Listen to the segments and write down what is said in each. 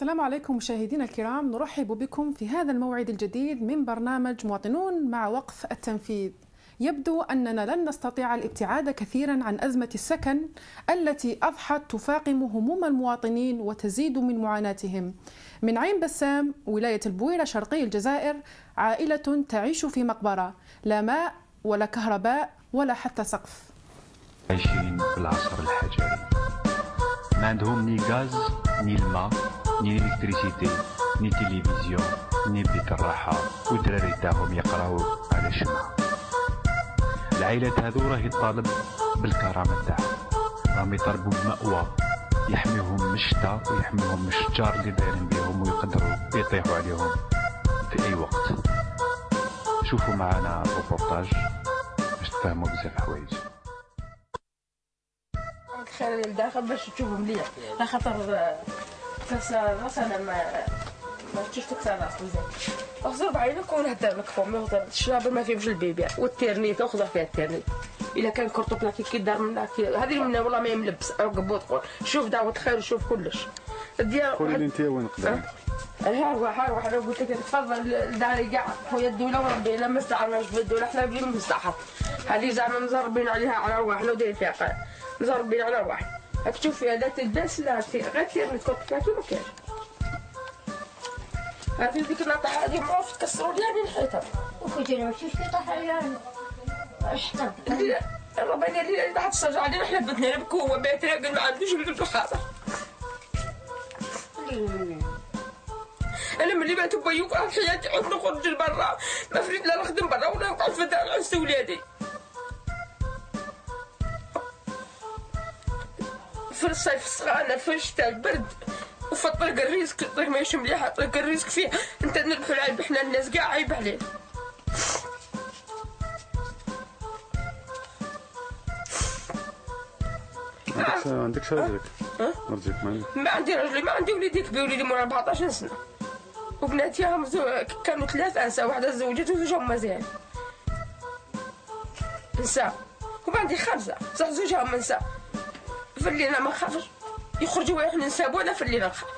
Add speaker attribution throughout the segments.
Speaker 1: السلام عليكم مشاهدينا الكرام، نرحب بكم في هذا الموعد الجديد من برنامج مواطنون مع وقف التنفيذ. يبدو أننا لن نستطيع الابتعاد كثيرا عن أزمة السكن التي أضحت تفاقم هموم المواطنين وتزيد من معاناتهم. من عين بسام ولاية البويرة شرقي الجزائر، عائلة تعيش في مقبرة، لا ماء ولا كهرباء ولا حتى سقف.
Speaker 2: عايشين في العصر الحجري، ما عندهم ني غاز ني الماء ني الكتريسيتي ني تلفزيون ني بيت الراحة، والدراري تاعهم يقراو على شمعة. العائلات هذو راهي طالب بالكرامة تاعهم، راهم يطالبوا بمأوى يحميهم من الشتاء ويحميهم من الشجار اللي دايرين بهم ويقدروا يطيحوا عليهم في أي وقت. شوفوا معنا الروبورتاج باش تفهموا بزاف حوايج.
Speaker 3: خير للداخل باش تشوفوا مليح، على خاطر راس انا ما شفتش تكسر راسي مزيان. اخزر بعينك ونهدر لك فوق ما الشراب ما فيهش البيبي والتيرنيت اخزر فيها التيرنيت. الا كان كرطوب كي دار من هذه من والله ما يملبس عقب وتقول شوف دعوة خير وشوف كلش.
Speaker 4: قولي لي انت وين نقدر؟
Speaker 3: هاروح انا قلت لك تفضل داري كاع خويا الدوله وربي لا ما استعملناش في الدوله حنا بلي مستحق. هذه زعما مزربين عليها على رواحنا وداير فيها قال مزربين على رواحنا. راك تشوف فيها لا تلبس لا غير تيرنيت كرطوب ما كاينش. هذه ديك النطحه هذه معروف تكسروا لي هذه نحيتها.
Speaker 5: وكنت انا ماشي في طاح يعني احترت.
Speaker 3: ربنا اللي تحت الشجره علينا حنا بنتنا نبكوا هو بيت راقد ما عندوش في الخاطر. انا ملي بات بيوك حياتي عود نخرج لبرا ما فريت لا نخدم برا ولا نقعد في الدار نعس ولادي. في الصيف السخانه في الشتاء البرد وفي الطريق الريسك الطريق ماشي مليح الطريق الريسك فيه انت نذبحوا العيب حنا الناس كاع عيب علينا.
Speaker 4: عندكش راجلك؟ مرجيك
Speaker 3: ما عندي راجلي ما عندي وليدي كبير وليدي مور 14 سنه وبناتي كانوا 3 نساء واحده تزوجت وزوجهم مازال نساء وعندي 5 بصح زوجهم نساء. في الليل ما نخافش يخرجوا يحنا نسابوا ولا في الليل نخاف.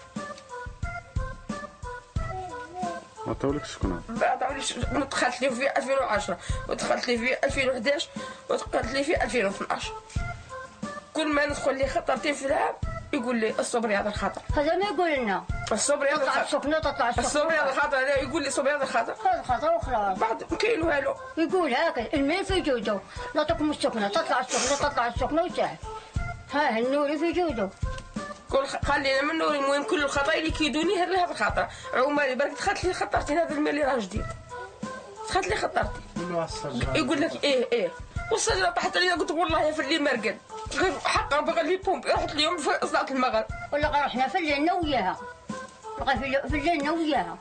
Speaker 4: ما عطاولكش شكون؟
Speaker 3: ما عطاوليش. دخلت لي في 2010 ودخلت لي في 2011 ودخلت لي في 2012. كل ما ندخل لي خطرتين في العام يقول لي الصبر هذا الخطر.
Speaker 5: هذا ما يقول لنا
Speaker 3: الصبر هذا الخطر.
Speaker 5: تطلع السخنه
Speaker 3: الصبر هذا الخطر يقول لي الصبر هذا الخطر.
Speaker 5: هذا خطر وخلاص.
Speaker 3: بعد ما كاين والو.
Speaker 5: يقول هكا الماء في جوده لا تقوم السخنه تطلع السخنه وتاع. ها النور في جوده.
Speaker 3: قول خلينا من النور. المهم كل الخطايا اللي كيدوني هذا الخطر. عمري برك دخلت لي خطرتين هذا الماء اللي راه جديد. دخلت لي خطرتي. يقول لك ايه والشجره طاحت عليا قلت والله في الليل مرقد غير حقا بغى لي بومب رحت اليوم في صلاه المغرب
Speaker 5: ولا رحنا في الليل وياها في الليل وياها.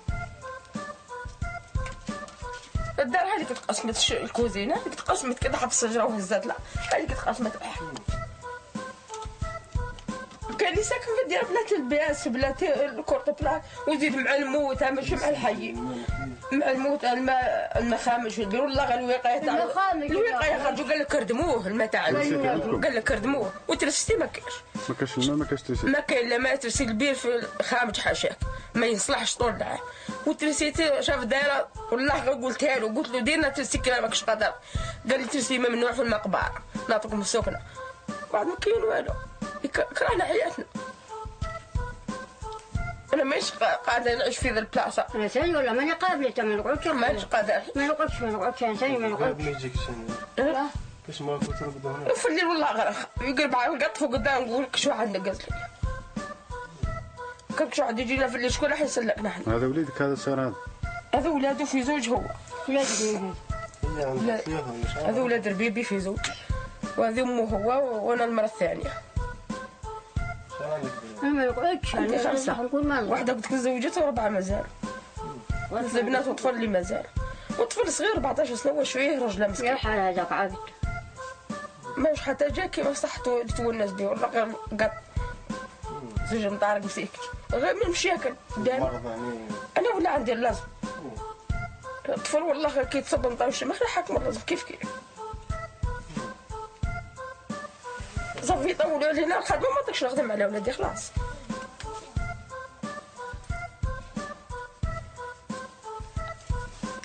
Speaker 3: الدار هذيك تقسمت الكوزينه هذيك تقسمت كذا حط الشجره وهزات لا هذيك تقسمت. كان اللي ساكن في الديار بلا تلباس بلا الكورطوبلات وزيد مع الموت ماشي مع الحي مع الموت المخامش في البير والله غير الوقايه تاع الوقايه خرجوا قال لك ردموه الماء تاع قال لك ردموه وترستي ما كاينش.
Speaker 4: ما كاينش الماء ما كاينش ترسي.
Speaker 3: ما كاين لا ما ترسي البير في خامج حاشاك ما يصلحش طول العام. وترسيتي شاف دايره والله قلتها له قلت له ديرنا ترسي كي ماكش قادر. قال لي ترسي ممنوع في المقبره نعطيكم السكنه. بعد ما كاين والو كرهنا حياتنا. انا مانيش قادره نعيش في ذا البلاصه.
Speaker 5: انا ثاني ولا ماني قابله ما نقعدش
Speaker 3: مانيش قادره
Speaker 5: ما نقعدش انا ثاني ما نقعدش.
Speaker 6: ما يجيكش باش ما كنت نرقد هنا
Speaker 3: في الليل والله غير يقلب على القط قدام نقول لك شو عندك قصدي كان شو عاد يجينا في الليل شكون راح يسلكنا احنا.
Speaker 4: هذا وليدك هذا الصغير
Speaker 3: هذا ولادو في زوج هو
Speaker 5: ولادي
Speaker 3: هذا ولاد ربيبي في زوج وهذه امه هو وانا المره الثانيه.
Speaker 5: انا ما نقعدش
Speaker 3: عندي 5
Speaker 5: نقول ما
Speaker 3: واحده قلت لك تزوجت و4 مازال 3 بنات وطفل اللي مازال وطفل صغير 14 سنه وشويه رجله مسكين.
Speaker 5: يا حال هذاك عابد
Speaker 3: ماش حتى جا كيما صحتو تونس بيه ولا غير قط زوج مطارق مسيك غير من مشاكل انا ولا عندي اللازم الطفل والله كيتصب مطاوش ما حاكم اللازم كيف صافي طولوا علينا الخدمه ما نقدرش نخدم على ولادي خلاص.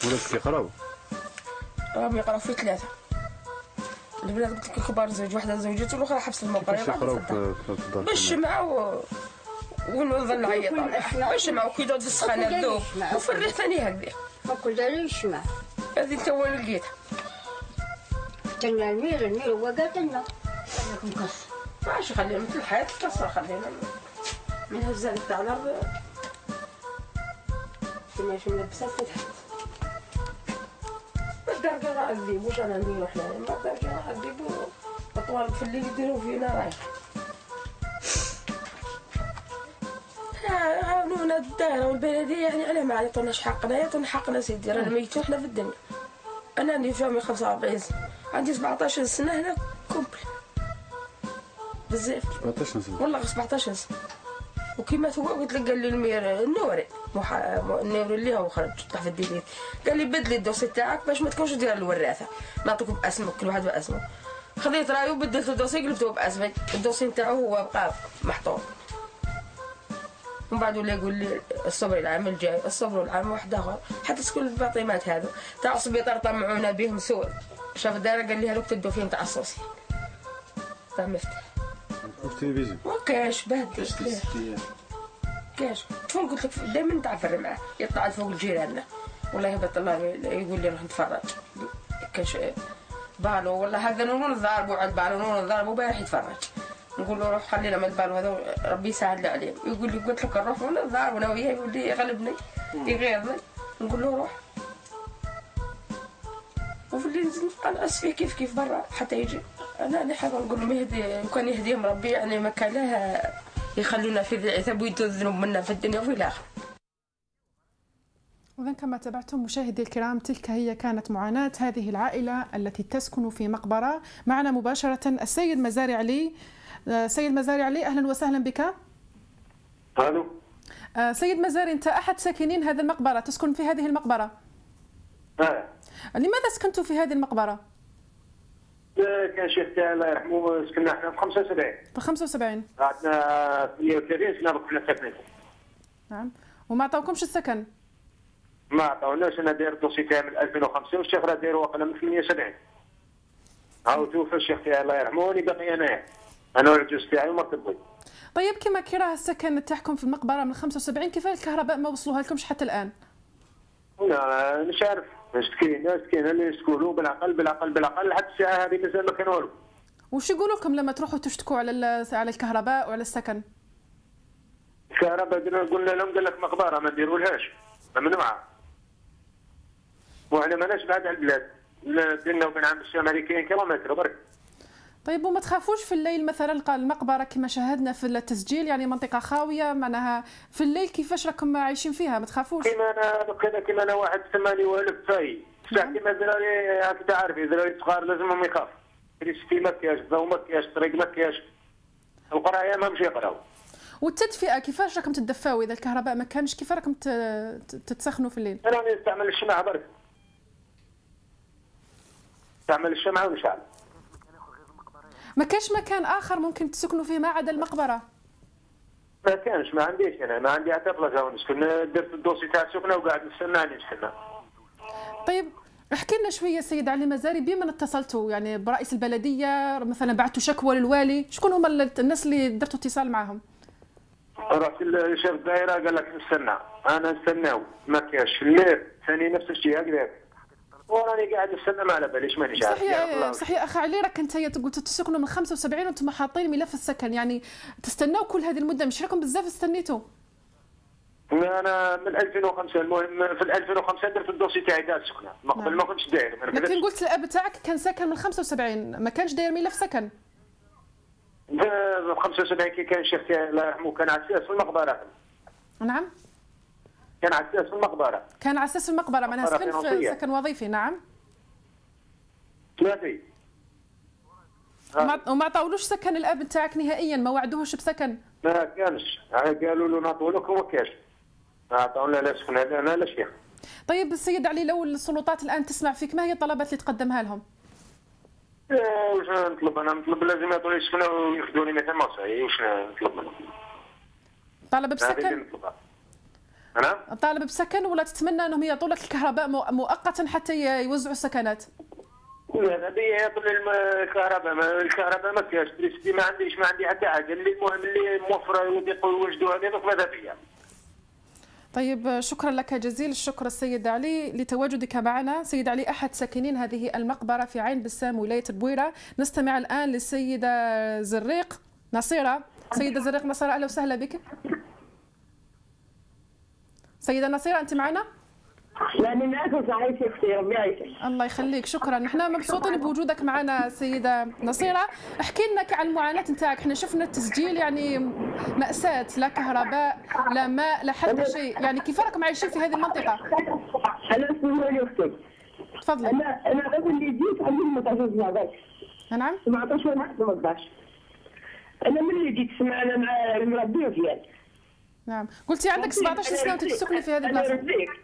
Speaker 4: ولادك كيقراو؟
Speaker 3: راهم يقراو في 3. البنات قلت لك كبار زوج، واحده زوجات والاخرى حبس المقري
Speaker 4: كيفاش يقراو في الدار؟
Speaker 3: بالشمعة ونظل نعيط بالشمعة وكيدود في السخانة الذوب وفي الريح ثاني هكذا.
Speaker 5: وكل ذلك يسمع.
Speaker 3: هذه انت وين لقيتها؟
Speaker 5: قلنا المير هو قاتلنا. لكم كسر.
Speaker 3: ماشي خلينا مثل الحياة تكسر، خلينا من هالزاد تاع الأرض ماشي ملبسات فتحت. الدرجة راه الذيب واش أنا نديرو حنا؟ ما الدرجة راه الذيب وطوال في الليل يديرو فينا رايح. عاونونا الدار والبلدية يعني علاه ما يعطوناش حقنا، يعطونا حقنا سيدي رانا ميتين حنا في الدنيا. أنا عندي فامي 45 سنة، عندي 17 سنة هنا كومبل. بزاف
Speaker 4: 17 سنة
Speaker 3: والله 17 سنة. وكيما هو قلت لك قال لي المير النوري النوري اللي هو خرج طلع في الديليت قال لي بدلي الدوسي تاعك باش ما تكونش دير الوراثة، نعطيك باسمك كل واحد باسمه. خذيت رايو بدلت الدوسي قلبته باسمي، الدوسي نتاعو هو بقى محطوط. ومن بعد ولا يقول لي الصبر العام الجاي، الصبر العام واحد اخر، حتى تسكن الفاطمات هذو تاع السبيطار طمعونا بهم سوء. شاف الدار قال لي هذوك تدو فيهم تاع الصوصي تاع مفتاح.
Speaker 4: في التلفزيون
Speaker 3: ما كاش بهدل كاش شلون قلت لك دائما نتعفر معاه يطلع فوق جيراننا والله يهبط الله يقول لي نروح نتفرج كاش بالو والله هذا نور نضربوا على البالو نور نضربوا بايح يتفرج نقول له روح خلينا من البالو هذا ربي يسهل لي عليه يقول لي قلت لك نروح ونضرب انا وياه يقول لي يغلبني يغيظني نقول له روح وفي الليل نقلقص فيه كيف برا حتى يجي. انا نحب نقول لهم يهدي وكان يهديهم ربي يعني ما كان لها يخلونا في العتاب ويدوا الذنوب منا في الدنيا وفي الاخره.
Speaker 1: إذا كما تابعتم مشاهدي الكرام تلك هي كانت معاناة هذه العائلة التي تسكن في مقبرة. معنا مباشرة السيد مزاري علي. سيد مزاري علي أهلا وسهلا بك.
Speaker 7: الو.
Speaker 1: سيد مزاري أنت أحد ساكنين هذه المقبرة، تسكن في هذه المقبرة. لماذا سكنتوا في هذه المقبرة؟
Speaker 7: كان شيخ تاعي الله يرحمه سكننا احنا في 75.
Speaker 1: في 75.
Speaker 7: قعدنا في 130 سنة كنا ساكنين.
Speaker 1: نعم، وما عطاوكمش السكن؟
Speaker 7: ما عطاوناش. انا داير الدوسي تاعي من 2005 والشيخ راه داير واقيلا من 78. هاو توفى الشيخ تاعي الله يرحمه وني باقي انا والعجوز تاعي ومرتبطين.
Speaker 1: طيب كما كي راه السكن تاعكم في المقبرة من 75 كيفاش الكهرباء ما وصلوها لكمش حتى الآن؟
Speaker 7: لا مش عارف اش كاين اللي يشكولوا بالعقل حتى الساعه هذه مازال ما كان والو.
Speaker 1: وش يقولوا لكم لما تروحوا تشتكوا على الكهرباء وعلى السكن؟
Speaker 7: الكهرباء قلنا لهم قال لك مقبره ما نديرولهاش ممنوعه. وحنا ماناش بعاد على البلاد بيننا وبين عام الامريكيين كيلومتر برك.
Speaker 1: طيب وما تخافوش في الليل مثلا المقبره كما شاهدنا في التسجيل يعني منطقه خاويه معناها في الليل كيفاش راكم عايشين فيها ما تخافوش؟
Speaker 7: كيما انا واحد سماني والف فاي ساعه كيما الدراري راك تعرفي الدراري الصغار لازمهم يخافوا. كريستي ما كاش الضوء ما كاش الطريق ما كاش القرايه ما مش يقراو.
Speaker 1: والتدفئه كيفاش راكم تدفاو اذا الكهرباء ما كانش كيف راكم تتسخنوا في الليل؟
Speaker 7: انا نستعمل الشمعه برك. نستعمل الشمعه ونشعل.
Speaker 1: ما كانش مكان اخر ممكن تسكنوا فيه ما عدا المقبره؟
Speaker 7: ما كانش ما عنديش انا ما عندي حتى بلاصه نسكن درت الدوسي تاع السكنه وقاعد نستنى عندي نستنى.
Speaker 1: طيب احكي لنا شويه سيد علي مزاري بمن اتصلتوا يعني برئيس البلديه مثلا بعثتوا شكوى للوالي شكون هما الناس اللي درتوا اتصال معاهم؟
Speaker 7: رحت لشيخ الدائره قال لك نستنى انا نستناو ما كاش الليل ثاني نفس الشيء هكذا وراني قاعد نستنى ما على باليش مانيش عارف.
Speaker 1: صحيح اخي علي راك انت قلت تسكنوا من 75 وانتم حاطين ملف السكن يعني تستناو كل هذه المده مش راكم بزاف استنيتوا؟
Speaker 7: انا من 2005 المهم في 2005 درت الدوسي تاعي تاع السكنه ما قبل ما كنتش داير.
Speaker 1: لكن قلت الاب تاعك كان ساكن من 75 ما كانش داير ملف سكن.
Speaker 7: في 75 كي كان الشيخ تاعي الله يرحمه كان عساس في المقبره.
Speaker 1: نعم
Speaker 7: كان عساس في المقبره.
Speaker 1: كان عساس في المقبره معناها سكن في سكن وظيفي. نعم
Speaker 7: ثلاثي.
Speaker 1: وما عطاولوش سكن الاب تاعك نهائيا ما وعدوهش بسكن؟
Speaker 7: ما كانش قالوا له نعطوا لك وما كاش ما عطاونا لا سكن انا لا شيخ.
Speaker 1: طيب السيد علي لو السلطات الان تسمع فيك ما هي الطلبات اللي تقدمها لهم؟
Speaker 7: واش نطلب انا نطلب لازم يعطوني سكنه وياخذوني مثل مصري واش نطلب منهم؟
Speaker 1: طالب بسكن؟
Speaker 7: نعم.
Speaker 1: طالب بسكن ولا تتمنى انهم يعطوا لك الكهرباء مؤقتا حتى يوزعوا السكنات؟
Speaker 7: هذه يعطوا الكهرباء ما كاينش، تريسيتي ما عندي حتى حاجه، اللي المهم اللي موفره يوجدوها لي دوك ماذا فيا.
Speaker 1: طيب شكرا لك جزيل الشكر السيد علي لتواجدك معنا. سيد علي أحد ساكنين هذه المقبرة في عين بسام ولاية البويرة. نستمع الآن للسيدة زريق نصيرة. سيدة زريق نصيرة أهلا وسهلا بك. سيدة نصيرة أنت معنا؟
Speaker 8: يعني معك صحيح اختي ربي يعيشك.
Speaker 1: الله يخليك شكرا. نحن مبسوطين بوجودك معنا سيدة نصيرة. احكي لنا عن المعاناة نتاعك. احنا شفنا التسجيل يعني مأساة، لا كهرباء لا ماء لا حتى شيء، يعني كيف راكم عايشين في هذه المنطقة؟
Speaker 8: أنا اسمي أختي.
Speaker 1: تفضلي.
Speaker 8: أنا قبل اللي جيت عندي 18 سنة بس.
Speaker 1: نعم.
Speaker 8: 17 ولا 18. أنا من اللي جيت سمعنا مع المربي ديالي.
Speaker 1: نعم. قلتي عندك 17 سنة وأنت تسكني في هذه البلاصة.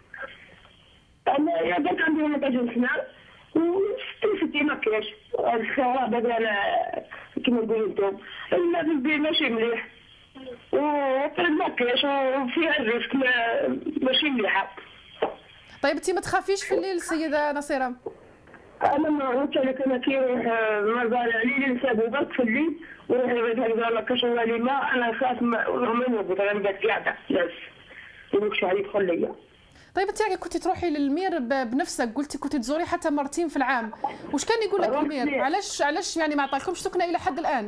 Speaker 8: أنا جات عندي 18 سنة وفتي ما كاينش الخراب هذا أنا كيما نقولوا انتم البي ماشي مليح والطريق ما كاينش وفيها الريسك ماشي مليحة.
Speaker 1: طيب انت ما تخافيش في الليل سيدة نصيرة؟
Speaker 8: أنا ما قلت لك أنا كيروح مرضى علي نسابو برك في الليل وروح يبغى لك كشوفة لي ما أنا خاف ما نوقف أنا نبات قاعدة بس يمكش علي يدخل ليا.
Speaker 1: طيب انت كنتي تروحي للمير بنفسك، قلتي كنتي تزوري حتى مرتين في العام، وش كان يقول لك المير؟ علاش يعني ما عطاكمش سكنه الى حد الان؟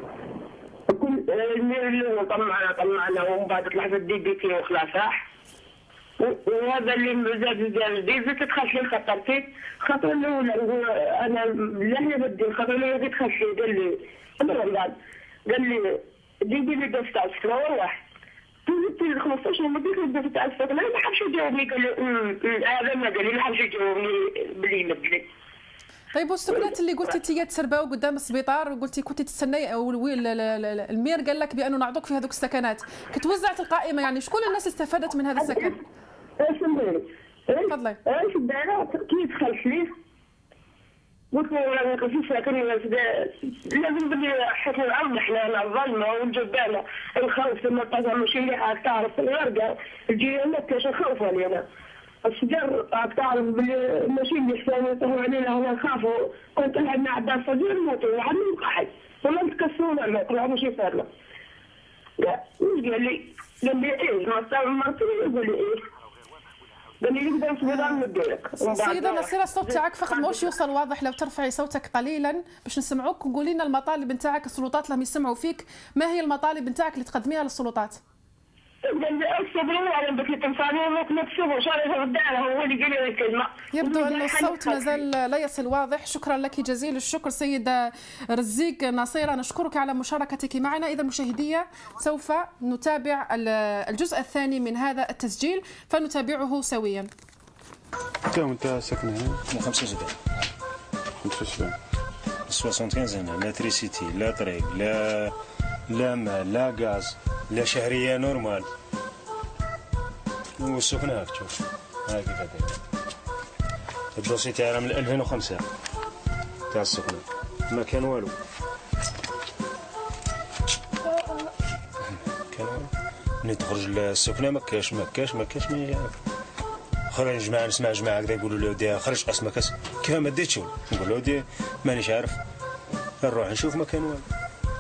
Speaker 8: المير اللي طمعنا ومن بعد طلع في الديبيتي وخلاص صح. وهذا اللي زاد ديزي تدخل لي خطرتي الخطره الاولى انا لا بدي الخطره الاولى تدخل لي قال لي ديبي لي بس تاع السكنه واحد. قلت 15 يوم بديت نبدا تاع السكنه ما حبش يجاوبني قال لي هذا ما قال لي ما حبش يجاوبني بلي يمدلي.
Speaker 1: طيب والسكنات اللي قلتي تيا تسرباو قدام السبيطار وقلتي كنتي تستناي المير قال لك بانه نعطوك في هذوك السكنات، كتوزعت القائمه يعني شكون الناس استفادت من هذا السكن؟
Speaker 8: تفضلي. ايش الدار كي دخلت ليه قلت له انا في ساكن لازم بدي حكي العظم احنا الظلمه والجبانه الخوف لما طلع ماشي اللي تعرف الورقه الجيران ما كاش الخوف علي انا الشجر تعرف بلي ماشي اللي حساني يطلعوا علينا هنا نخافوا كنت نلعب مع عباس صغير نموتوا وعاد نقعد ولا نتكسرونا لا طلعوا ماشي صار لا قال لي ايه مرتي يقول لي ايه
Speaker 1: سيدة نصيرة الصوت تاعك فقط ماهوش يوصل واضح، لو ترفعي صوتك قليلا باش نسمعوك وقولي لنا المطالب نتاعك السلطات لهم يسمعوا فيك، ما هي المطالب نتاعك اللي تقدميها للسلطات؟ يبدو أن الصوت مازال لا يصل واضح. شكرا لك جزيل الشكر سيدة رزيق نصيرة، نشكرك على مشاركتك معنا. إذا مشاهدية سوف نتابع الجزء الثاني من هذا التسجيل فنتابعه سويا.
Speaker 4: وانت ساكن هنا؟
Speaker 6: 75 75 هنا لا تريسيتي لا طريق لا ماء لا غاز لا شهرية نورمال والسكنة هاك تشوف هاك كيف هذا الدوسي تاعنا من 2005 تاع السكنة ما كان والو ملي تخرج للسكنة ما كاش ما يعرف خرج جماعة نسمع جماعة هكذا يقولوا له ودي خرج اسمك كيف ما ديت شغل نقول له ودي مانيش عارف نروح نشوف ما كان والو.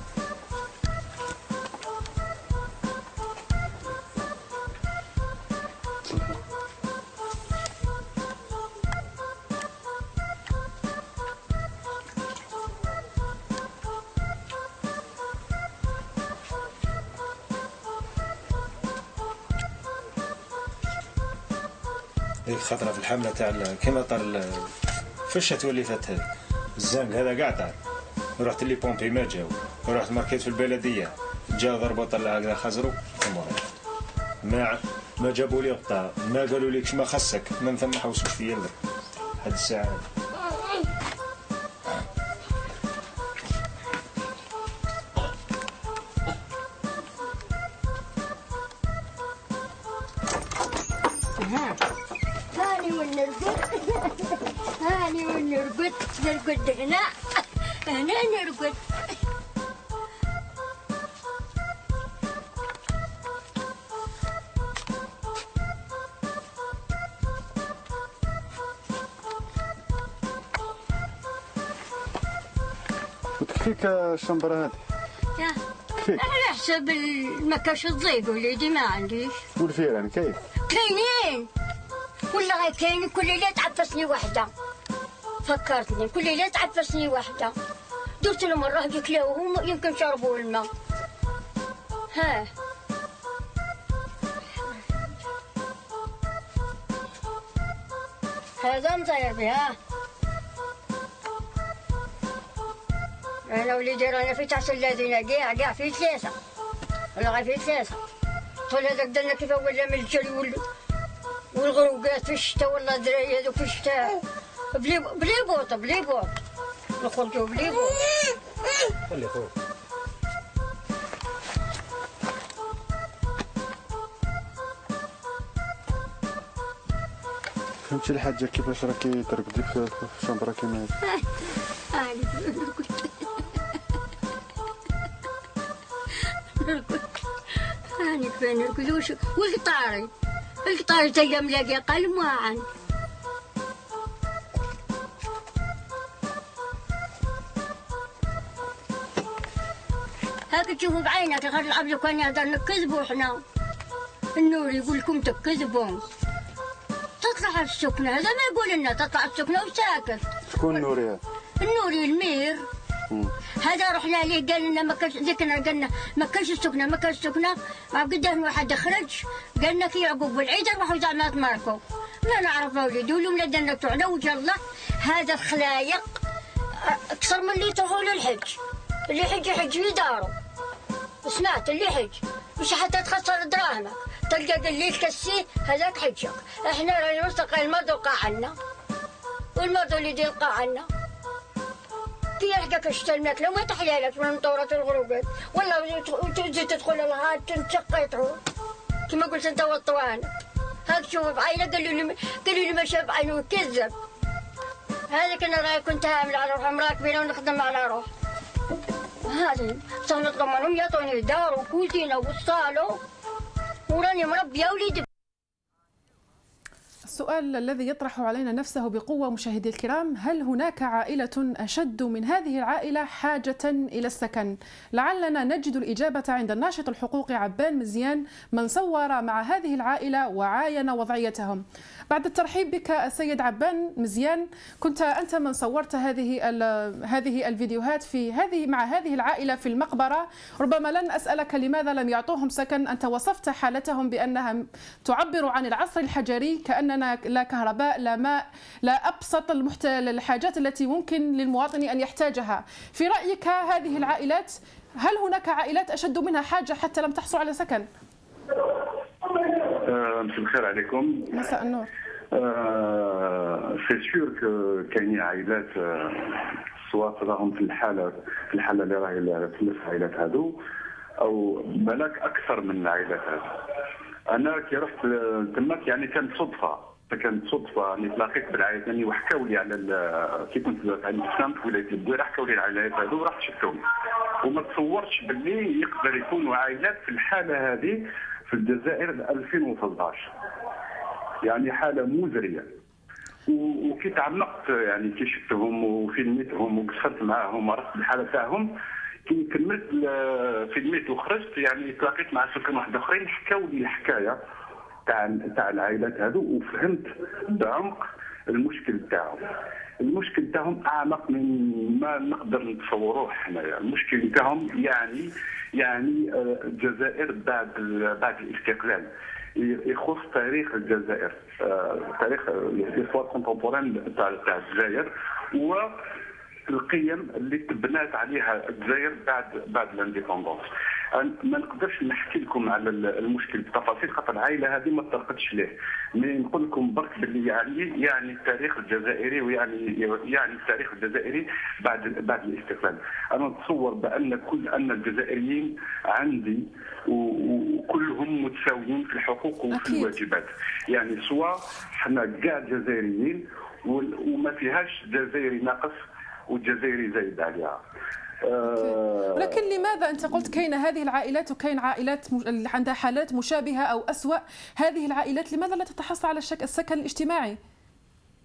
Speaker 6: ديك خطرة في الحملة تاع كيما طار في الشتوى اللي فات هذا الزنق هذا كاع طار رحت لي بومبي ما جاو ورحت ماركيت في البلدية جا ضربوا طلع هكذا خزروا ما جابوا لي قطع ما قالوا لي ما خصك من ثم حوسوش فيا هاد الساعة هذه.
Speaker 5: هاني ونرقد هنا نرقد.
Speaker 4: وتكفيك الشمبره هذه؟
Speaker 5: يا على حسب ما كاش تضيق وليدي ما عنديش.
Speaker 4: والفيران كيف؟
Speaker 5: كاينين والله كاين، كل ليله تعفسني وحده. فكرتني كل ليله تعفسني وحده. درت لهم مرة كلاوهم يمكن شربوا الماء. ها هذا مطير بها. انا وليدي رانا في تحت الذين كاع في ثلاثة ولا غير في ثلاثة. طول هذاك درنا كيف ولا من الجري والغروقات في الشتاء والله الدراري هذوك في الشتاء بلي بوط نخرجوا بلي بوط.
Speaker 6: خلي خويا
Speaker 4: فهمتي الحاجه كيفاش راكي ترقدي في الشمبره كيما هذه؟
Speaker 5: هاني كيف نرقد والقطاري تلقى ملاقي قلم واعن. هاك تشوفوا بعينك غير العبد كان يهدر نكذبوا احنا. النور يقول لكم تكذبوا. تطلع السكنة هذا ما يقول لنا تطلع السكنة وساكت.
Speaker 4: شكون النوري هذا؟
Speaker 5: النوري المير. هذا رحنا ليه قال لنا ما كانش ذكرنا قالنا ما كانش السكنة قدام واحد خرج قالنا كي يعقوب بالعيد نروحوا زعما تماركوا. ما نعرف وليدي ولادنا تاعنا وجه الله هذا خلايق اكثر من اللي تروحوا للحج. اللي يحج يدارو. سمعت اللي يحج مش حتى تخسر دراهمك تلقى اللي تكسيه هذاك حجك. احنا رانا نستقي المرض وقع عنا والمرض اللي يلقى عنا كي يلقاك الشتا الماكله وما تحلالك من مطورة الغروبات والله تجي تدخل الغاد تنشقيطوا كما قلت انت والطوان. هاك شوف بعينه قالوا لي ما شاف بعينه كذب. هذيك انا راي كنت هامل على روح مراكبين ونخدم على روح. هذه صار نطلب منهم يعطوني دار وكوزينه وصالو وراني مربيه وليدي.
Speaker 1: السؤال الذي يطرح علينا نفسه بقوة مشاهدي الكرام، هل هناك عائلة أشد من هذه العائلة حاجة إلى السكن؟ لعلنا نجد الإجابة عند الناشط الحقوقي عبان مزيان من صور مع هذه العائلة وعاين وضعيتهم. بعد الترحيب بك السيد عبان مزيان، كنت أنت من صورت هذه الفيديوهات مع هذه العائلة في المقبرة. ربما لن أسألك لماذا لم يعطوهم سكن، أنت وصفت حالتهم بأنها تعبر عن العصر الحجري، كأننا لا كهرباء لا ماء لا أبسط الحاجات التي ممكن للمواطن أن يحتاجها. في رأيك هذه العائلات هل هناك عائلات أشد منها حاجة حتى لم تحصل على سكن؟
Speaker 9: مساء الخير عليكم.
Speaker 1: مساء النور.
Speaker 9: سي سور كاينين عائلات سواء راهم في الحاله اللي راهي في العائلات هذو او بالك اكثر من العائلات هذو. انا كي رحت تماك يعني كانت صدفه يعني تلاقيت بالعائلات يعني وحكاو لي على كي كنت يعني سامت في ولايه البويره حكاو لي العائلات هذو ورحت شفتهم وما تصورتش باللي يقدر يكونوا عائلات في الحاله هذه في الجزائر 2013. يعني حاله مزريه وكي تعمقت يعني كي شفتهم وفيلميتهم وقصرت معاهم وعرفت الحاله تاعهم كي كملت فيلميت وخرجت يعني تلاقيت مع سكان واحد اخرين حكاو لي الحكايه تاع العائلات هذو وفهمت بعمق المشكل تاعهم اعمق من ما نقدر نتصوروه حنايا. المشكل تاعهم يعني الجزائر بعد الاستقلال يخص تاريخ الجزائر، تاريخ ليستوار كونتمبوران تاع الجزائر والقيم اللي تبنات عليها الجزائر بعد الانديبوندونس. ما نقدرش نحكي لكم على المشكل بتفاصيل خاطر العائله هذه ما طرقتش ليه، مي نقول لكم برك باللي يعني التاريخ الجزائري ويعني التاريخ الجزائري بعد الاستقلال. انا نتصور ان الجزائريين عندي وكلهم متساويين في الحقوق وفي الواجبات، يعني سواء حنا كاع جزائريين وما فيهاش جزائري ناقص والجزائري زايد عليها.
Speaker 1: ولكن لماذا أنت قلت كاين هذه العائلات وكاين عائلات عندها حالات مشابهة أو أسوأ؟ هذه العائلات لماذا لا تتحصل على السكن الاجتماعي؟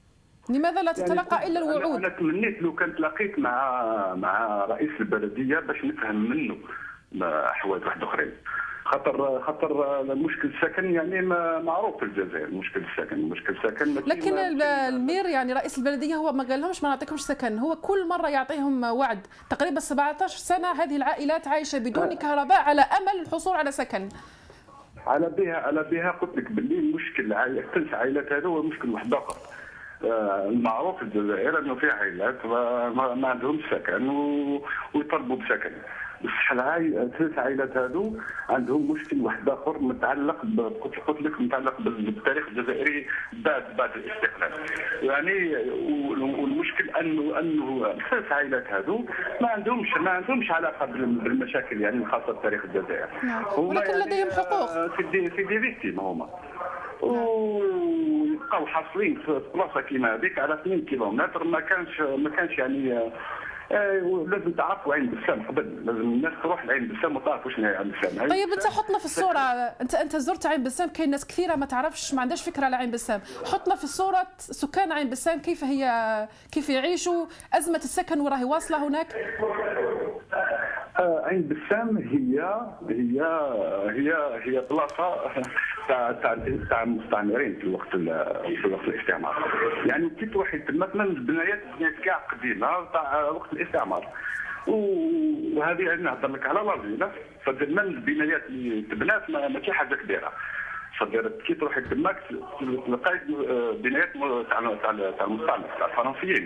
Speaker 1: لماذا لا تتلقى
Speaker 9: يعني
Speaker 1: الا الوعود؟
Speaker 9: انا تمنيت لو كان تلاقيت مع رئيس البلديه باش نفهم منه حوايج واحد اخرين. خاطر المشكل السكن يعني معروف في الجزائر. مشكل السكن
Speaker 1: لكن المير يعني رئيس البلديه هو ما قال لهمش ما نعطيكمش سكن، هو كل مره يعطيهم وعد. تقريبا 17 سنه هذه العائلات عايشه بدون كهرباء على امل الحصول على سكن.
Speaker 9: على بها قلت لك باللي المشكل الثلاث عائلات هذا هو مشكل واحد اخر. المعروف في الجزائر انه في عائلات ما عندهمش سكن ويطلبوا بسكن. بصح الثلاث عائلات هذو عندهم مشكل واحد اخر متعلق قلت لك متعلق بالتاريخ الجزائري بعد الاستقلال. يعني والمشكل انه الثلاث عائلات هذو ما عندهمش علاقه بالمشاكل يعني الخاصه بتاريخ الجزائر.
Speaker 1: ولكن لديهم حقوق.
Speaker 9: في دي فيكتيم هما. ويبقاو حاصلين في بلاصه كيما هذيك على 2 كيلومتر ما كانش يعني لازم تعرفوا عين بسام قبل. لازم الناس تروح لعين بسام وتعرفوا شنو هي عين بسام.
Speaker 1: طيب انت حطنا في الصوره، انت زرت عين بسام، كاين ناس كثيره ما تعرفش ما عندهاش فكره على عين بسام. حطنا في الصوره سكان عين بسام كيف يعيشوا، ازمه السكن وراهي واصله هناك.
Speaker 9: عين بسام هي بلاصه تاع المستعمرين في وقت الاستعمار. يعني كي تروحي تما من البنايات كاع قديمه تاع وقت الاستعمار. وهذه نهضر لك على لازيله، فمن البنايات اللي تبنات ماشي حاجه كبيره. كي تروحي تماك تلقاي بنايات تاع المستعمر تاع الفرنسيين.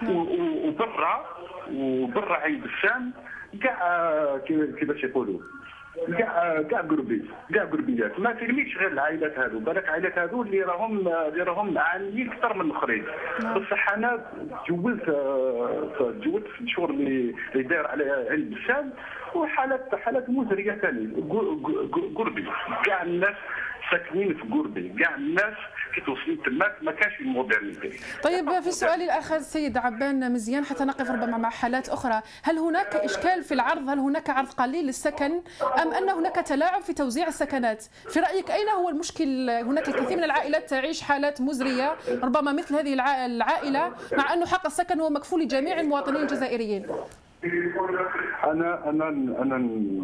Speaker 9: وبرا عين بسام كاع كيفاش يقولوا كاع قربيات ما تلميش غير العائلات هذو. بالك العائلات هذو اللي راهم عانيين اكثر من الاخرين. بصح انا تجولت في الشهور اللي داير على عين بسام وحالات مزريه ثاني. قربي كاع الناس ساكنين في قربي، كاع الناس كي توصلين تماك ما كانش المودرنيتي.
Speaker 1: طيب في سؤالي الاخر السيد عبان مزيان حتى نقف ربما مع حالات اخرى، هل هناك اشكال في العرض؟ هل هناك عرض قليل للسكن ام ان هناك تلاعب في توزيع السكنات؟ في رايك اين هو المشكل؟ هناك الكثير من العائلات تعيش حالات مزريه، ربما مثل هذه العائله، مع انه حق السكن هو مكفول لجميع المواطنين الجزائريين.
Speaker 9: انا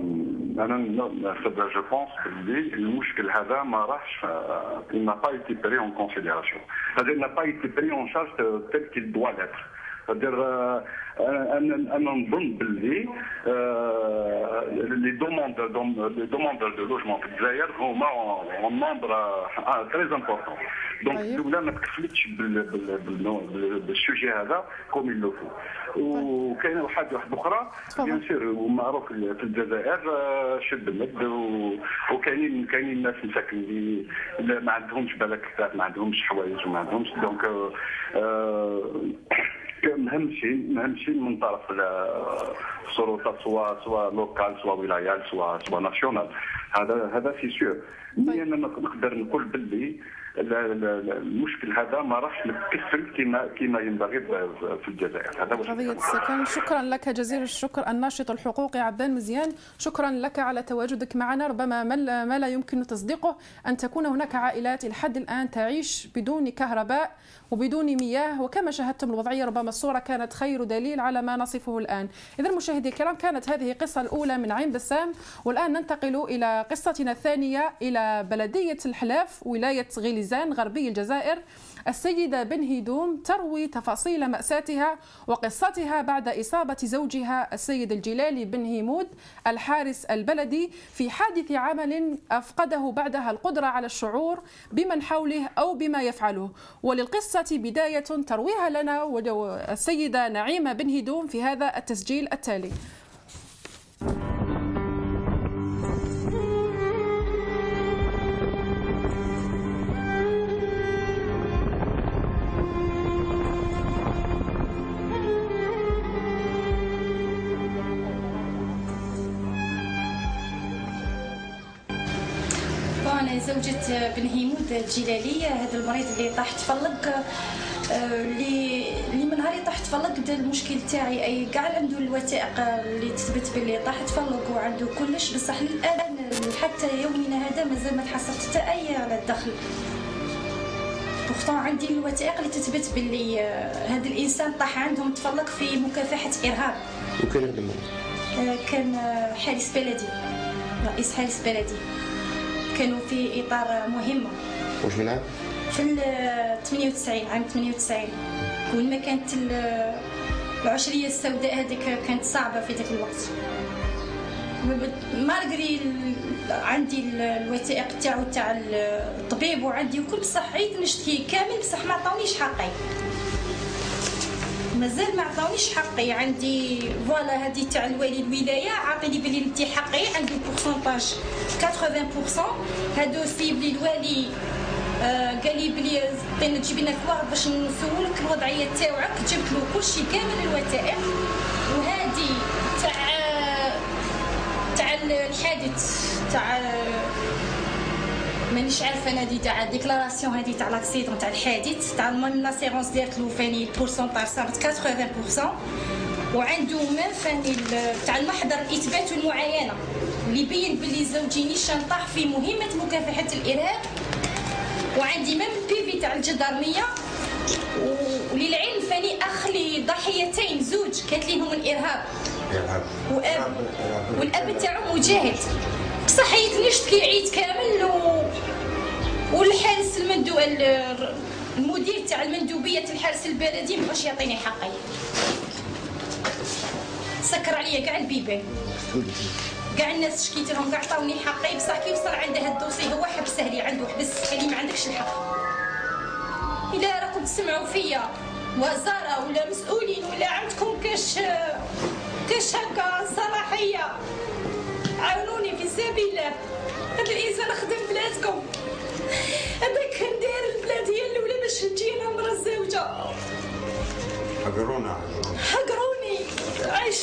Speaker 9: جو بونس باللي المشكل هذا ما راحش n'a pas été pris en considération. C'est-à-dire n'a pas été pris en charge tel qu'il doit l'être. C'est-à-dire انا نظن باللي les demandeurs de logement في الجزائر هما en nombre très important. دونك الدوله ما تكفلتش بالسوجي هذا كوم يلو فو. وكاينه واحده اخرى بيان سور ومعروف في الجزائر شد مد وكاينين ناس مساكن اللي ما عندهمش بالك ما عندهمش حوايج وما عندهمش دونك مهم شيء من طرف السلطات سواء لوكال سواء ولايات سواء ناسيونال. هذا في سور. مي انا نقدر نقول باللي المشكل هذا ما راحش متكفل كما ينبغي في الجزائر. هذا
Speaker 1: قضية السكن. شكرا لك جزيل الشكر الناشط الحقوقي عبان مزيان، شكرا لك على تواجدك معنا. ربما ما لا يمكن تصديقه أن تكون هناك عائلات لحد الآن تعيش بدون كهرباء وبدون مياه، وكما شاهدتم الوضعية ربما الصورة كانت خير دليل على ما نصفه الآن. إذا مشاهدي الكرام كانت هذه القصة الأولى من عين بسام، والآن ننتقل إلى قصتنا الثانية إلى بلدية الحلاف ولاية غليزان غربي الجزائر. السيدة بنهيدوم تروي تفاصيل مأساتها وقصتها بعد إصابة زوجها السيد الجلالي بن هيمود الحارس البلدي في حادث عمل أفقده بعدها القدرة على الشعور بمن حوله أو بما يفعله. وللقصة بداية ترويها لنا السيدة نعيمة بنهيدوم في هذا التسجيل التالي.
Speaker 10: أنا زوجة بن هيمود الجلالي، هذا المريض اللي طاح تفلق، اللي من نهار طاح تفلق بدا المشكل تاعي اي كاع عنده الوثائق اللي تثبت باللي طاح تفلق وعنده كلش، بصح الان حتى يومنا هذا مازال ما تحصلت حتى اي على الدخل. بورتون عندي الوثائق اللي تثبت باللي هذا الانسان طاح عندهم تفلق في مكافحه ارهاب.
Speaker 11: وكان هذا
Speaker 10: كان حارس بلدي، رئيس حارس بلدي، كانوا في اطار مهمه.
Speaker 11: واش من عام؟
Speaker 10: في 98 عام 98 وين ما كانت العشريه السوداء هذيك كانت صعبه في ذاك الوقت. مالغري عندي الوثائق تاع الطبيب وعندي وكل، بصح عيد نشتكي كامل بصح ما عطاونيش حقي، مازال ما عطاونيش حقي. عندي فوالا هذه تاع الوالي الولايه عاطيني بلي انت حقي عندي بورسونتاج 80%. هادو سي بلي الوالي قال لي بلي عطينا تجيبي لنا في واحد باش نسولك الوضعيه تاعك، جبت له كلشي كامل الوثائق. وهذه تاع الحادث تاع مانيش عارفه انا تاع ديكلاراسيون هذه تاع لاكسيدون تاع الحادث تاع المهم لاسيرونس دارت له فاني البورسونتاج صارت 80%. وعنده ميم فاني تاع المحضر الاثبات والمعاينه اللي يبين بلي زوجي نيشان طاح في مهمه مكافحه الارهاب. وعندي ميم البيفي تاع الجدارميه. وللعلم فاني اخ لضحيتين زوج كانت ليهم الارهاب واب، والاب تاعو مجاهد. بصح عييت نشتكي عيد كامل والحارس المدير تاع المندوبيه الحارس البلدي مابغاش يعطيني حقي، سكر عليا كاع البيبان، كاع الناس شكيت لهم كاع عطاوني حقي. بصح كي وصل عنده هاد الدوسي هو حبسه لي، عنده حبس قال لي ما عندكش الحق. الا راكم تسمعوا فيا وزاره ولا مسؤولين ولا عندكم كاش هكا صلاحيه عاونوني في سبيل الله. هذا الانسان خدم بلادكم، هذا كان داير البلاد هي الاولى باش تجينا مرا الزوجه. حقروني عايشه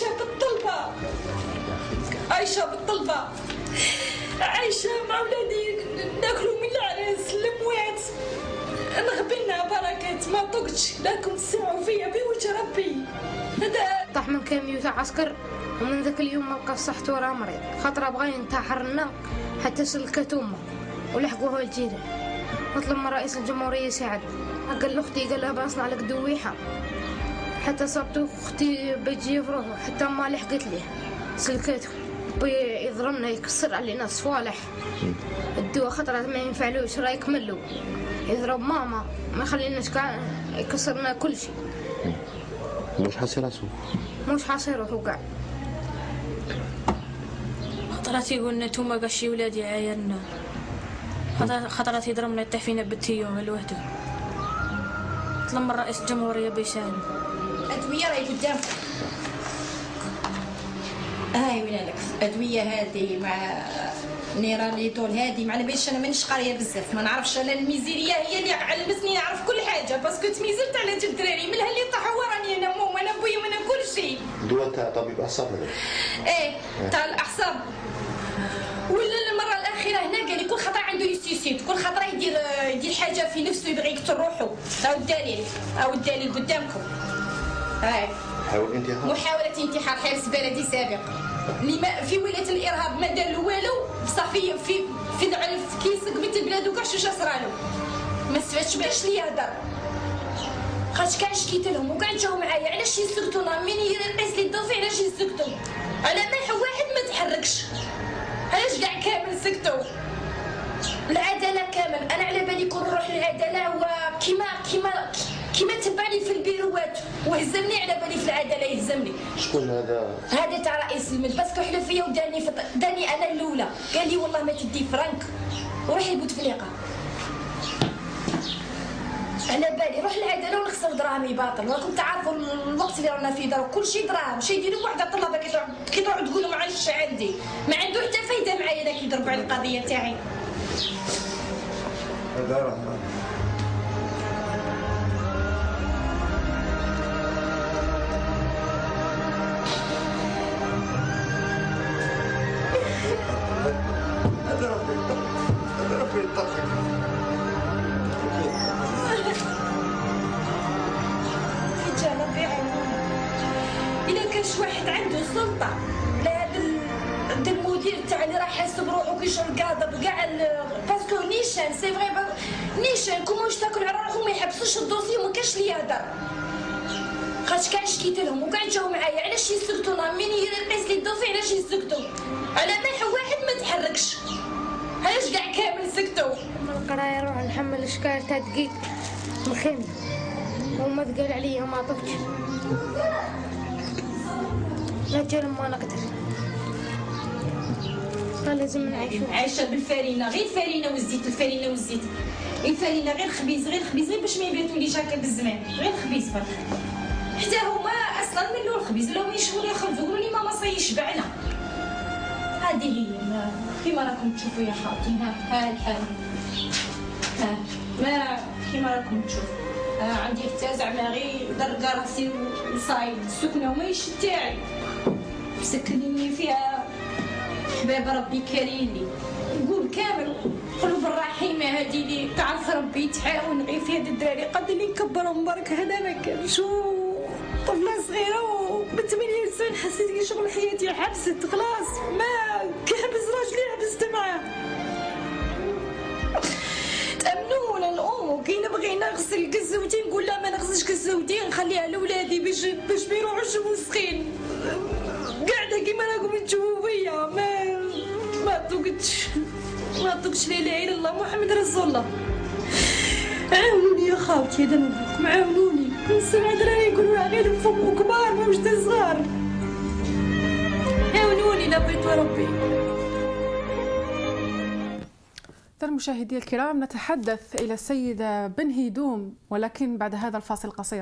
Speaker 10: بالطلبه عايشه مع ولادي ناكلوا من العراس الاموات، نغبنا بركات ما طقتش. راكم تسمعوا فيا بوجه ربي. هذا
Speaker 12: طاح من كاميو تاع عسكر، ومن ذاك اليوم ما بقى صحته وراه مريض، خاطر بغا ينتحر لنا حتى سلكت امه ولحقوها الجيران. نطلب من رئيس الجمهوريه يساعد. قال لاختي قال لها بنصنع لك دويحه، حتى صابته اختي بيجي في روحه، حتى ما لحقت ليه سلكته يضربنا يكسر علينا الصوالح. الدواء خطرة ما ينفعلوش راه يكملوا، يضرب ماما ما يخليناش كاع يكسرنا كل شيء.
Speaker 11: مش حاسي راسو،
Speaker 12: مش حاسي روحو كاع.
Speaker 3: خطرات يقولنا نتوما كاع شي ولادي عايرنا، خطرات يضربنا يطيح فينا بالتيوم لوحده. طلب من رئيس الجمهوريه بيساعد.
Speaker 10: ادويه راهي قدامك، هاي وين لك ادويه هذه مع نيراليدول هذه. ما على باليش انا مانيش قاريه بزاف، ما نعرفش انا الميزيريه هي اللي علمتني نعرف كل حاجه، باسكو تميزلت على جد الدراري منها اللي طاحوا وراني انا ماما وانا بويا وانا كل شيء.
Speaker 11: دواء تاع طبيب اعصاب هذا؟
Speaker 10: ايه تاع الاعصاب. ولا المره الاخيره هنا قال لي كل خطره عنده يستيسيد، كل خطره يدير حاجه في نفسه يبغي يقتل روحه. او الدليل قدامكم. هاي محاولة انتحار حارس بلدي سابق اللي في ولاية الارهاب ما دار له والو، بصح في العنف كي سقمت البلاد وكاع شو صرالو ما استفادش باش لي يهدر. خاطش كاع شكيت لهم وكاع جاو معايا علاش يسكتونا، مين يقيس لي الضوفي علاش يسكتوا على ملح واحد ما تحركش، علاش كاع كامل سكتوا. العداله كامل، انا على بالي كون نروح للعداله كيما تبعني في البيروات وهزمني، على بالي في العداله يهزمني.
Speaker 11: شكون هذا؟
Speaker 10: هذا تاع رئيس المد، باسكو حلف فيا وداني انا الاولى، قال لي والله ما تدي فرانك وروحي بوتفليقه. على بالي روح للعداله ونخسر دراهمي باطل، راكم تعرفوا الوقت اللي رانا فيه دار كلشي دراهم. شي يديروا واحده طلبه كي تروح تقولوا ما عادش عندي، ما عنده حتى فايده معايا ذاك يضرب على القضيه تاعي.
Speaker 11: هذا ربي يطلقك.
Speaker 10: يجا ربي يعاوننا. إلا كانش واحد عنده سلطة لهاد عند المدير تاع اللي راه حاس بروحو كيشرب قاضب كاع باسكو نيشان سي فري نيشان كوماش تاكل على روحو ما يحبسوش الدوسي وما كاش لي هدر خاطش كاع شكيت لهم وكاع جاو معايا علاش يسكتوا مين يقيس لي الدوسي علاش يسكتوا على ملح واحد ما تحركش علاش كاع كامل سكتوا
Speaker 12: القرايه نروح نحمل شكال تاع دقيق مخيم وما تقال عليا ما عطوكش لا جال ما نقدر لازم نعيشو
Speaker 10: عايشه بالفرينه غير الفرينه والزيت الفرينه والزيت الفرينه غير خبيز غير باش ما يباتوليش هكا بالزمان غير خبيز برك حتى هما اصلا من الاول خبيز لو يشوفوا لي خبز يقولوا لي ماما صاي يشبعنا هذه هي كيما راكم تشوفوا يا خالتي ها الحال ها ما كيما راكم تشوفوا عندي حتى زعما غير درقه راسي وصايد السكنه وماهيش تاعي مسكنيني فيها حباب ربي كريمي نقول كامل قلوب الرحيمه هذه اللي تعرف ربي تعاون غير في هاد الدراري قد اللي نكبرهم برك هذا ما كانش طفله صغيره وب 8 سنين حسيت كي شغل حياتي حبست خلاص ما كحبس راجلي حبست معاه تأمنونا الام كي نبغي نغسل كزوتي نقول لا ما نغسلش كزوتي نخليها لولادي باش ما يروحوش مسخين قاعده كيما راكم تشوفوا فيا ما طقتش لا اله الا الله محمد رسول الله عاونوني يا خاوتي هذا نقولكم عاونوني نسمع دراري يقولوا غير فمو كبار ما مش صغار عاونوني لبيت ربي.
Speaker 1: مشاهدي الكرام نتحدث إلى السيدة بنهيدوم ولكن بعد هذا الفاصل القصير.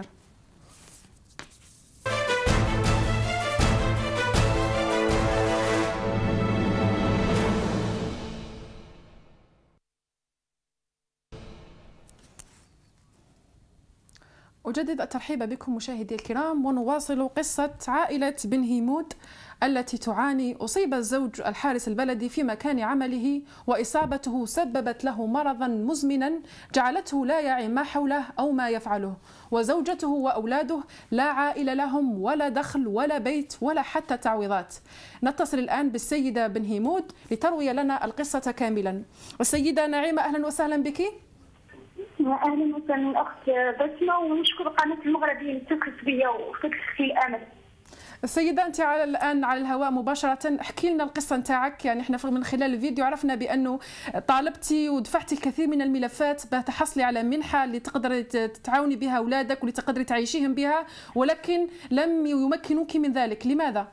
Speaker 1: أجدد الترحيب بكم مشاهدي الكرام ونواصل قصة عائلة بنهيمود التي تعاني. أصيب الزوج الحارس البلدي في مكان عمله وإصابته سببت له مرضا مزمنا جعلته لا يعي ما حوله أو ما يفعله، وزوجته وأولاده لا عائل لهم ولا دخل ولا بيت ولا حتى تعويضات. نتصل الآن بالسيدة بنهيمود لتروي لنا القصة كاملا. السيدة نعيمة أهلا وسهلا بك.
Speaker 8: اهلا وسهلا اخت بسمه، ونشكر قناه المغربيه اللي تكس بيا وتكس في الامل.
Speaker 1: السيدة أنت الآن على الهواء مباشرة، احكي لنا القصة نتاعك. يعني احنا من خلال الفيديو عرفنا بأنه طالبتي ودفعتي الكثير من الملفات باه تحصلي على منحة اللي تقدري تعاوني بها أولادك واللي تقدري تعيشيهم بها، ولكن لم يمكنوك من ذلك، لماذا؟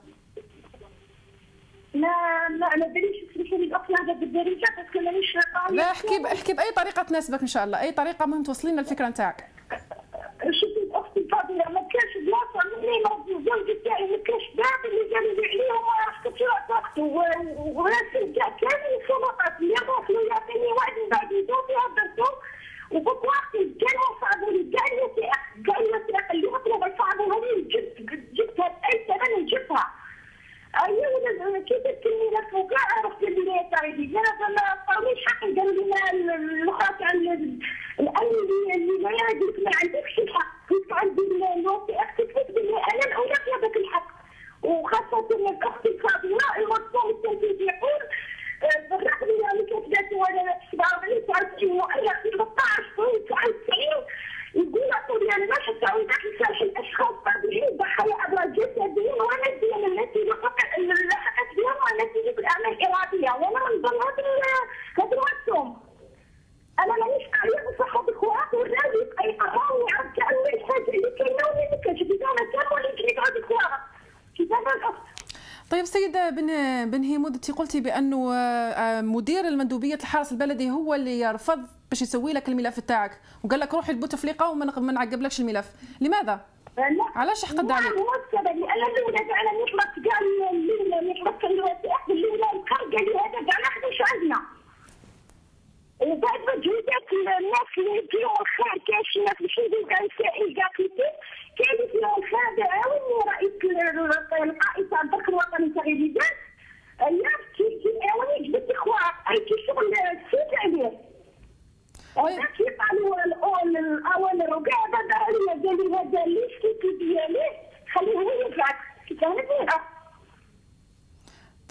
Speaker 8: ما باليش تسمحي لي الاخت هذا بالدارجه باسكو مانيش
Speaker 1: لا احكي باي طريقه تناسبك ان شاء الله، اي طريقه المهم توصلي لنا الفكره نتاعك.
Speaker 8: شوفي اختي الفاضله ما كانش بلاصه مني مرض الزوج تاعي ما كانش باب اللي قالوا عليه وما عرفتش طاقته وراسل كاع كامل السلطات اللي وصلوا يعطيني وعد من بعد يدوبي هدرتو وقلت وقتي كان صعبوا لي كاع الوثائق اللي مطلوبه صعبوا هذه جبتها باي ثمن جبتها. ايوه كي درت الملف وكاع عرفت البدايه تاعي انا ما عطاونيش حق. قالوا لي الاخرى تاع الامن اللي معايا قلت ما عندكش الحق، كنت عندي الوثائق تثبت بلي انا الاولى في هذاك الحق، وخاصه الاخت الفاضله المرسوم التنفيذي يقول بالرغم من اللي كتبات وانا 87 99 وانا في 13 99 يقول اعطوني انا ما تعويضات لصالح الاشخاص طبيعيين ضحايا امراض جسديه وانا ديال التي لحقت بهم والتي بالاعمال الاراديه وانا من ضمن هذا الرسوم. انا مانيش قاعده بصحه الخوات والراجل يبقى يقراو ويعرف كانه الحاجه اللي كاينه واللي ما كانش بدون كان ولا يجري قاعد الخوات كيفاش الاخت.
Speaker 1: طيب سيدة بنهيمود، انت قلتي بانه مدير المندوبيه الحرس البلدي هو اللي رفض باش يسوي لك الملف تاعك وقال لك روحي لبوتفليقه وما نعقبلكش الملف، لماذا؟ علاش حقد عليك؟
Speaker 8: هو السبب لان الاولاد على نطلق كاع نطلق الوثائق الاولاد القرق قال لي هذا كاع ناخذوش عندنا. وبعد مجهودات الناس اللي فيهم الخير كاين شي ناس باش يديروا كاع السائل كاع كاين فيهم الخير عاوني رئيس القائد تاع البنك الوطني تاع الرجال عاوني جبت اخوات كي شغل سيت عليه. هذا كيقالوا الاول وكاع هذا قال لي هذا ليش كي ديالي خليه هو يفعل كيف انا فيها.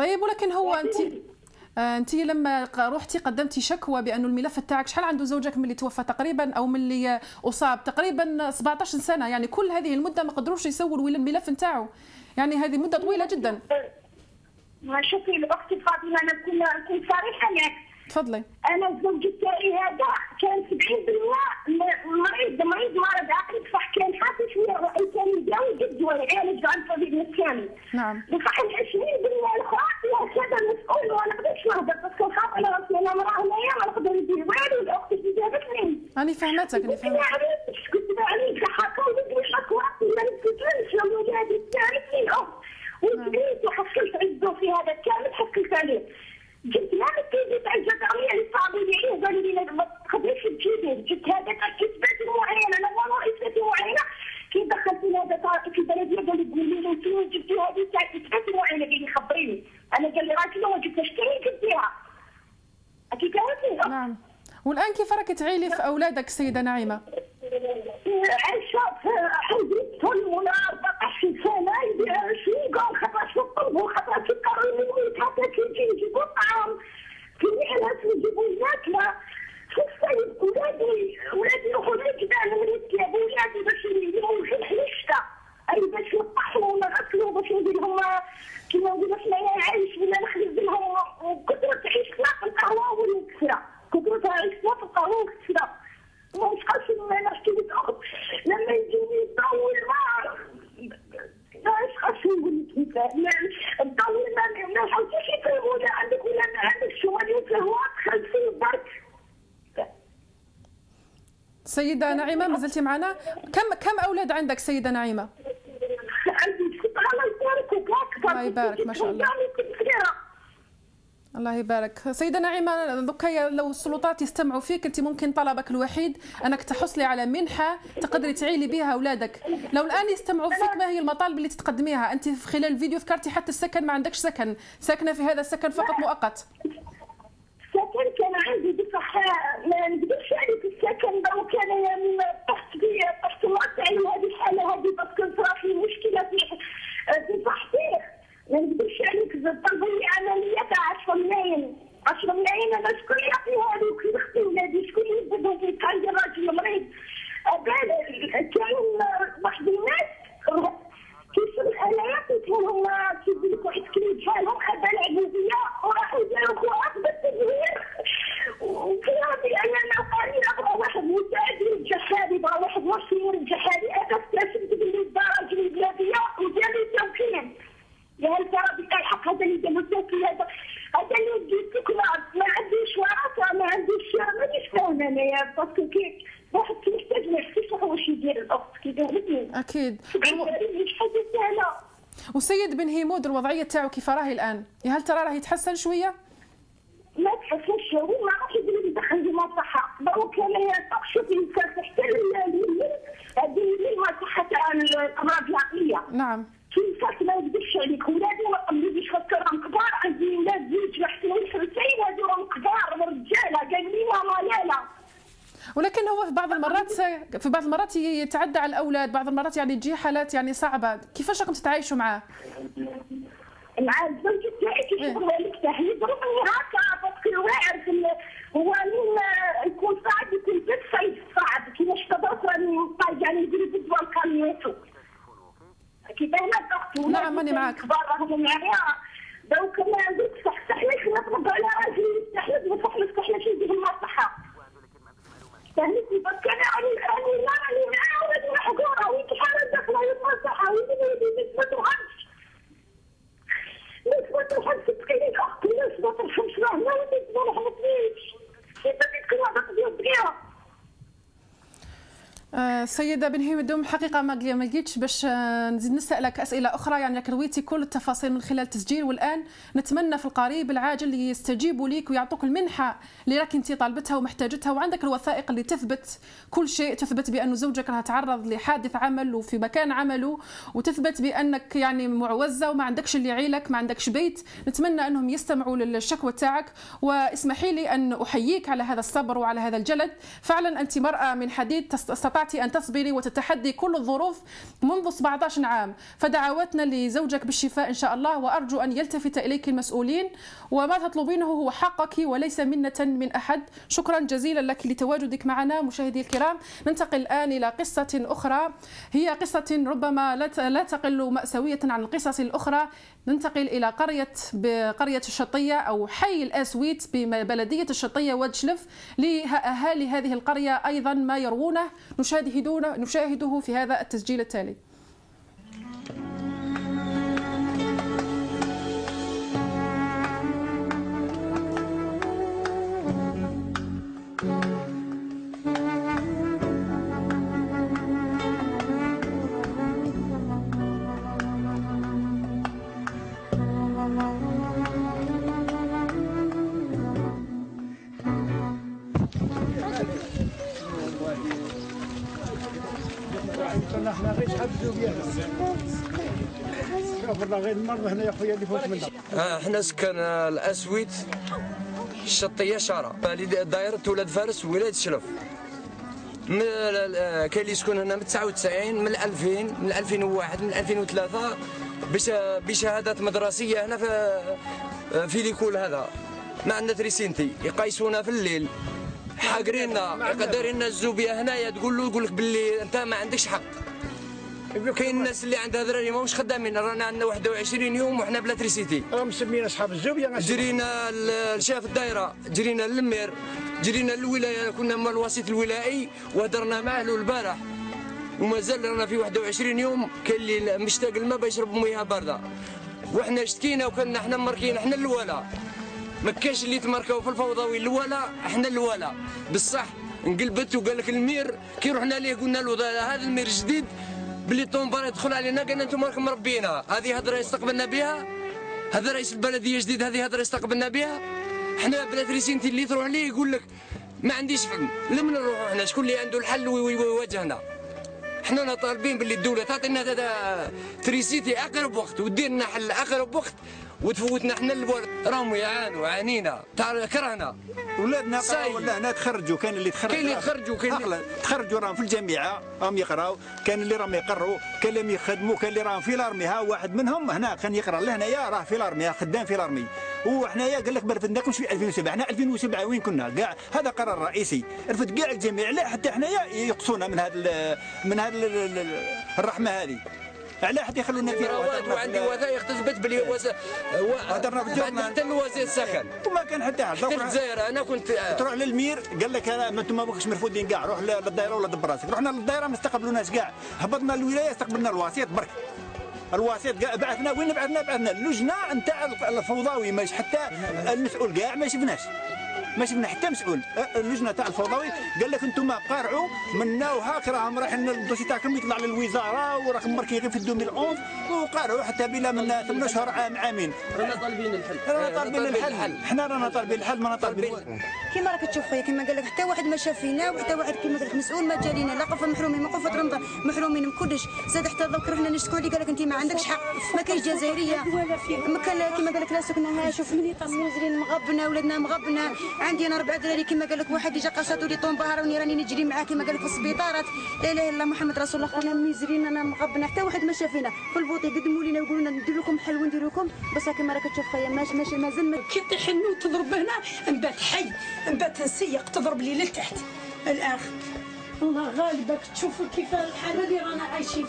Speaker 1: طيب ولكن هو انت لما روحتي قدمتي شكوى بانه الملف تاعك، شحال عنده زوجك ملي توفى تقريبا او ملي اصاب؟ تقريبا 17 سنه، يعني كل هذه المده ما قدروش يسولوا الملف نتاعو، يعني هذه مده طويله جدا.
Speaker 8: شوفي الاخت فاطمه، انا نكون صريحه معك.
Speaker 1: تفضلي.
Speaker 8: انا الزوج تاعي هذا كان 70% مريض مرض عقلي، بصح كان حاسس فيه، كان يداوي جد ويعالج عن طبيب نفساني.
Speaker 1: نعم.
Speaker 8: بصح ال 20% الاخرى هذا مسؤول وما نقدرش نهضر، باسكو نخاف على راسي، انا مراه هنايا ما نقدر ندير والو. الاخت اللي جابتني
Speaker 1: راني فهمتك، راني فهمتك.
Speaker 8: كنت عليك حكا ودير شكوى ما نتكلمش على ولادي تاعي الاخت، وجريت وحصلت عزو في هذا كامل، حصلت عليه. جبت لها الكيدي تاع الجدريه اللي صابوا لي وقالوا لي ما تقدريش تجيبيه. جبت هذاك كتبات معينه، انا والله رئيسات معينه كي دخلت لهذا في البلديه قال لي قولي له فين جبتي هذه تاع كتبات معينه، قال لي خبريني. انا قال لي راكي ما جبتهاش كي جبتيها اكيد قالت.
Speaker 1: نعم. والان كيف راكي تعيلي في اولادك السيده نعيمه؟
Speaker 8: عايشه في حديثهم ولا 14 سنه يبيع شوكه خطره سكر وخطره سكر ويموت حتى كي يجيبوا الطعام كي الناس يجيبوا الماكله. شوف السيد ولادي يروحوا للجبال وليت يا ولادي باش يجيبوا في الحليشته، اي باش يطحنوا ولا غسلوا باش ندير لهم كيما نقول باش ما يعيش ولا نخلص لهم. وكثرة تعيش في القهوه والكسره، كثرة تعيش في القهوه والكسره. مش قاسم ما نحكي لك اخت لما يجيني يطول ما ايش قاسم نقول لك انت تطول ما نحاولش يفهموا ولا عندك ولا ما عندك شغل يفهموا دخل فيه برك.
Speaker 1: سيدة نعيمة مازلتي معنا؟ كم أولاد عندك سيدة نعيمة؟
Speaker 8: عندي 6 الله يبارك وكاك.
Speaker 1: الله يبارك ما شاء الله. الله يبارك. سيدة نعيمة دوكا لو السلطات يستمعوا فيك، انت ممكن طلبك الوحيد انك تحصلي على منحة تقدري تعيلي بها اولادك. لو الان يستمعوا فيك ما هي المطالب اللي تقدميها؟ انت في خلال الفيديو ذكرتي حتى السكن ما عندكش سكن، ساكنة في هذا السكن فقط مؤقت.
Speaker 8: السكن كان عندي بصح ما نقدرش عليك السكن دو كان تحت مرتعي هذه الحالة هذه باسكو صرا في مشكلة في صحتي. ما نقدرش عليك طلبوا لي عمليه تاع 10 ملايين. 10 ملايين انا شكون يعطيها لي وكي اختي ولادي شكون يبدو في كان راجل مريض. كاين واحد الناس كيشوف الالات كانوا كيقول لك واحد كليب حالهم خدا العبوديه وراحوا داروا كواب بالتزوير. وفي هذه انا قارين ابغى واحد مساعد للجحادي، بغى واحد مصير الجحادي. انا اكتشفت باللي الدرجه البلاديه ودار لي توكيل. يا هل ترى بتاع الحق هذا اللي قالوا لك هذا اللي جيت لك ما عنديش ورقه ما عنديش مانيش فاهمه انايا باسكو كي واحد كيحتاج ما يحسش واش يدير الاخت كي قالتني.
Speaker 1: اكيد.
Speaker 8: مش حاجه سهله.
Speaker 1: والسيد بن هيمود الوضعيه تاعو كيف راهي الان؟ يا هل ترى راه يتحسن شويه؟
Speaker 8: ما تحسنش، هو ما راح يدير لي دخل لي مصحه. دروك انايا شوفي كان حتى هذه المصحه تاع الامراض العقليه.
Speaker 1: نعم.
Speaker 8: كيف ما نقدرش عليك ولادي ما قبليش فكرهم كبار، عندي ولاد زوج محسنين 50 هذوهم كبار رجاله قال لي ماما لا.
Speaker 1: ولكن هو في بعض المرات يتعدى على الاولاد، بعض المرات يعني تجي حالات يعني صعبه، كيفاش راكم تتعايشوا معاه؟
Speaker 8: مع الزوج تاعي كيشوف لك تاعي يضربني هكا باسكو واعر هو من يكون صعب يكون بالصيف صعب كيفاش تضرب راني طايق يعني يدير بدوا الكاميوتو. كيف هنا الضغط.
Speaker 1: نعم ماني معاك.
Speaker 8: كبار راهم معايا دوك ما عندك صح ليش نضرب على راجلي يستحلف وصح يستحلف يدير المصحه. استهلكني بس انا راني معاه ولادي محقوره ويتحرك داخله المصحه ويدير ما ترحمش. ما ترحمش تقولي الاخت ليش ما ترحمش راهنا وليت ما رحمتنيش. كيف بديت كل واحده تدير بيها.
Speaker 1: سيدة بن هيمدوم حقيقة ما لقيتش باش نزيد نسألك أسئلة أخرى، يعني رويتي كل التفاصيل من خلال التسجيل، والآن نتمنى في القريب العاجل يستجيبوا ليك ويعطوك المنحة اللي راك انت طالبتها ومحتاجتها، وعندك الوثائق اللي تثبت كل شيء، تثبت بأنه زوجك راه تعرض لحادث عمل وفي مكان عمله، وتثبت بأنك يعني معوزة وما عندكش اللي يعيلك، ما عندكش بيت. نتمنى أنهم يستمعوا للشكوى تاعك، واسمحي لي أن أحييك على هذا الصبر وعلى هذا الجلد. فعلا أنت مرأة من حديد، استطعت استطعت أن تصبري وتتحدي كل الظروف منذ 17 عام، فدعواتنا لزوجك بالشفاء إن شاء الله، وأرجو أن يلتفت إليك المسؤولين، وما تطلبينه هو حقك وليس منة من أحد. شكرا جزيلا لك لتواجدك معنا. مشاهدي الكرام، ننتقل الآن إلى قصة أخرى، هي قصة ربما لا تقل مأساوية عن القصص الأخرى. ننتقل إلى قرية الشطية أو حي الآسويت ببلدية الشطية واد شلف. لأهالي هذه القرية أيضا ما يروونه نشاهده في هذا التسجيل التالي.
Speaker 13: احنا سكان الاسويت الشطيه شارع دايره ولاد فارس ولايه شلف. كاين اللي يسكن هنا من 99 من 2000 من 2001 من 2003 بشهادات مدرسيه هنا في ليكول هذا. ما عندنا تريسينتي، يقيسونا في الليل، حاقريننا، دايرين الزوبيه هنايا يقول لك باللي انت ما عندكش حق. كاين الناس اللي عندها ذراري ماهوش خدامين، رانا عندنا 21 يوم وحنا بلا تريسيتي.
Speaker 14: مسمينا اصحاب الزوبيه.
Speaker 13: جرينا لشاف الدائره، جرينا للمير، جرينا للولايه، كنا مع الوسيط الولائي وهدرنا معاه البارح ومازال رانا في 21 يوم. كاين اللي مشتاق الماء باش يشرب مياه بارده، وحنا اشتكينا وكنا حنا مركين، حنا الولا. ما كاينش اللي تماركاو في الفوضوي الولا، حنا الولا بصح. انقلبت وقال لك المير كي رحنا ليه قلنا له هذا المير جديد بلي طومبار يدخل علينا، قالنا انتم راكم مربينا، هذه هضره يستقبلنا بها، هذا رئيس البلديه جديد، هذه هضره يستقبلنا بها. حنا بلا تريسينتي اللي تروح ليه يقول لك ما عنديش فهم. لمن نروحوا حنا؟ شكون اللي عنده الحل ويواجهنا؟ حنا طالبين باللي الدوله تعطينا تريسيتي اقرب وقت ودير لنا حل اقرب وقت وتفوتنا حنا الورد. راهم يعانوا عانينا كرهنا
Speaker 14: ولادنا ولا هنا تخرجوا. كاين اللي تخرجوا راهم في الجامعه راهم يقراو، كاين اللي راهم يقروا، كاين اللي يخدموا، كاين اللي راهم في الارمي. ها واحد منهم هنا كان يقرا لهنايا راه في الارمي، خدام في الارمي. وحنايا قال لك برفدناكمش في 2007. حنا 2007 وين كنا؟ كاع هذا قرار رئيسي، رفد كاع الجميع. لا حتى حنايا يقصونا من هذا الرحمه هذه. علاه حتى يخلونا في
Speaker 13: وعندي وثائق تثبت بلي
Speaker 14: هضرنا بالجورنال
Speaker 13: حتى الوزير السكن
Speaker 14: وما كان حتى
Speaker 13: حتى الجزائر. انا كنت
Speaker 14: تروح للمير قال لك انا انتم ماكش مرفودين كاع، روح للدائره ولا دبر راسك. رحنا للدائره ما استقبلوناش كاع، هبطنا للولايه استقبلنا الوسيط برك. الوسيط بعثنا وين بعثنا اللجنه نتاع الفوضوي، ماشي حتى المسؤول كاع ما شفنا حتى مسؤول. اللجنه تاع الفوضوي قال لك انتم قارعوا منا وهاك راهم رايحين الدوسي تاعكم يطلع للوزاره وراكم مركين غير في 2011 وقارعوا حتى بلا من 8 اشهر عامين.
Speaker 13: رانا طالبين الحل.
Speaker 14: حنا رانا طالبين الحل، ما طالبين.
Speaker 15: كيما راك تشوف خويا، كيما قال لك حتى واحد ما شاف فينا، وحتى واحد كيما قال لك مسؤول ما جالينا، لا قفه محرومين، ما قفه رمضان محرومين من كلش. زاد حتى دوك رحنا نشكوا عليه قال لك انت ما عندكش حق، ما كاينش جزائريه، ما كان كيما قال لك لا سكنها. شوف مني نازلين مغبنا، ولادنا مغبنا. عندي انا 4 دراري كيما قال لك، واحد جا قصاتو لي طومبار وني راني نجري معاه كيما قال لك في السبيطارات. لا اله الا الله محمد رسول الله. خونا ميزرين انا مغبنا، حتى واحد ما شافينا. في البوطي قدموا لنا ويقولوا لنا ندير لكم حل وندير لكم، بس كيما راك تشوف خويا ماشي مازال
Speaker 16: كي تحن وتضرب هنا نبات حي، نبات نسيق، تضرب لي لتحت الاخر. الله غالبك تشوفوا كيف الحاله اللي رانا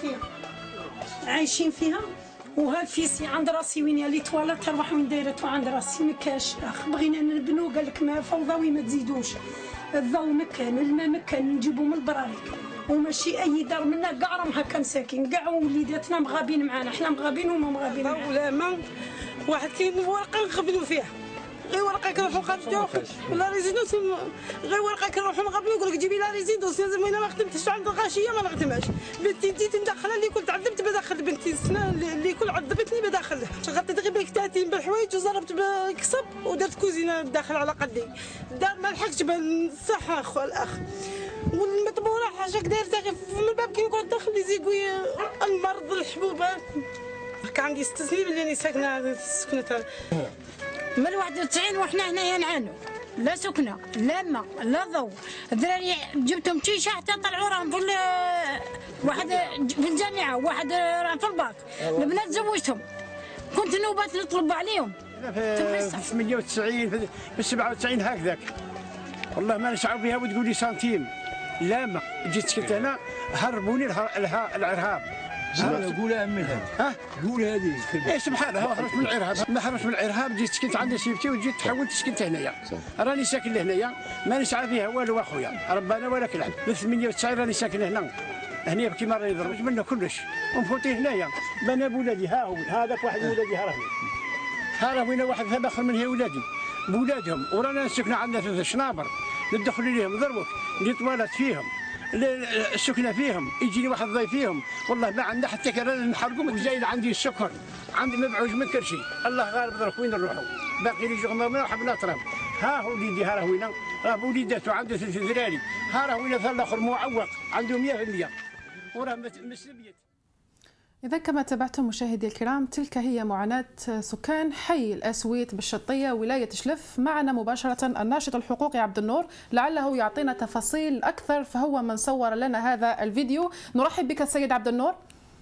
Speaker 16: عايشين فيها. وها الفيسي عند راسي وين اللي توالت تروح وين دايرته عند راسي ما كاش. بغينا نبنو قال لك ما فوضوي ما تزيدوش. الضوء مكان، الماء مكان، نجيبو من البراريك وماشي اي دار منا كاع راهم هكا مساكين، كاع وليداتنا مغابين معانا، حنا مغابين وما مغابين. ولا ما واحد كاين ورقه نغبنوا فيها، غير ورقه كنروحوا نخرجوا ولا ريزيدونس، غير ورقه كنروحوا نغبنوا يقول لك جيبي لا ريزيدونس. لازم انا ما خدمتش عند الغاشيه ما نخدمهاش. بنتي بديت ندخلها اللي كنت عذبت بداخل بنتي السنه اللي كل عذبتني بداخلها. غطيت غير بك 30 بالحوايج وزربت بالكسب ودرت كوزينه داخل على قدي. الدار ما لحقتش بالصحه اخو الاخ. والمطبوره حاجه كداير تاغي من الباب كي نقعد داخل لي زيكوي المرض الحبوبات. كان عندي 6 سنين اللي ساكنه من 91 وحنا هنايا نعانوا. لا سكنه لا ماء لا ضوء. الدراري جبتهم تيشا حتى طلعوا راهم في واحد في الجامعه وواحد راه في الباك. البنات زوجتهم كنت نوبات نطلب عليهم.
Speaker 17: في 98 في 97 هكذاك والله ما نشعر بها وتقول لي سنتيم لا ما جيت سكت هنا هربوني الارهاب.
Speaker 13: قولها من هذا قول هذه
Speaker 17: اي سبحان الله هربت من الارهاب ما هربت من الارهاب جيت سكنت عند سيفتي وجيت تحولت سكنت هنايا راني ساكن لهنايا ما نشعر فيها والو اخويا ربنا ولا كلعب من 98 راني ساكن هنا كيما راني ضربت منه كلش ومفوتي هنايا بنا بولادي ها هو هذاك واحد ولادي ها راه وين واحد ثم اخر من هي ولادي بولادهم ورانا سكنا عندنا في شنابر ندخل ليهم ضربك نتوالد فيهم السكنه فيهم يجيني واحد ضيف فيهم والله ما عندنا حتى كرا نحرقهم وزايد عندي السكر عندي مبعوج من كل شيء الله غالب ضرب وين نروحوا باقي لي جوغ ما حبنا نطرب ها هو وليدي ها راه وين راه وليداته عنده 3 ذراري ها راه وين الاخر معوق عنده 100% وراه مسلميت.
Speaker 1: إذا كما تابعتم مشاهدي الكرام تلك هي معاناة سكان حي الأسويت بالشطية ولاية شلف. معنا مباشرة الناشط الحقوقي عبد النور لعله يعطينا تفاصيل أكثر فهو من صور لنا هذا الفيديو. نرحب بك السيد عبد النور.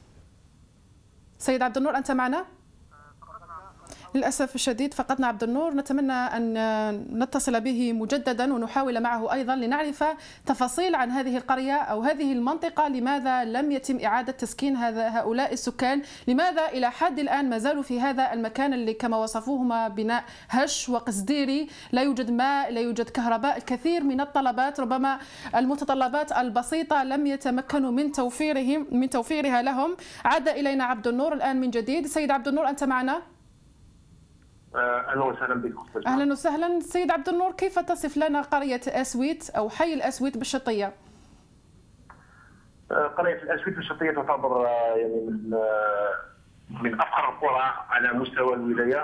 Speaker 1: سيد عبد النور أنت معنا؟ للأسف الشديد فقدنا عبد النور. نتمنى أن نتصل به مجددا ونحاول معه أيضا لنعرف تفاصيل عن هذه القرية أو هذه المنطقة. لماذا لم يتم إعادة تسكين هؤلاء السكان؟ لماذا إلى حد الآن ما زالوا في هذا المكان اللي كما وصفوهما بناء هش وقصديري؟ لا يوجد ماء، لا يوجد كهرباء، الكثير من الطلبات ربما المتطلبات البسيطة لم يتمكنوا من توفيرها لهم. عاد إلينا عبد النور الآن من جديد. سيد عبد النور أنت معنا؟
Speaker 7: اهلا وسهلا بكم.
Speaker 1: اهلا وسهلا. سيد عبد النور كيف تصف لنا قريه اسويت او حي الاسويت بالشطيه؟
Speaker 7: قريه الاسويت بالشطيه تعتبر يعني من افقر القرى على مستوى الولايه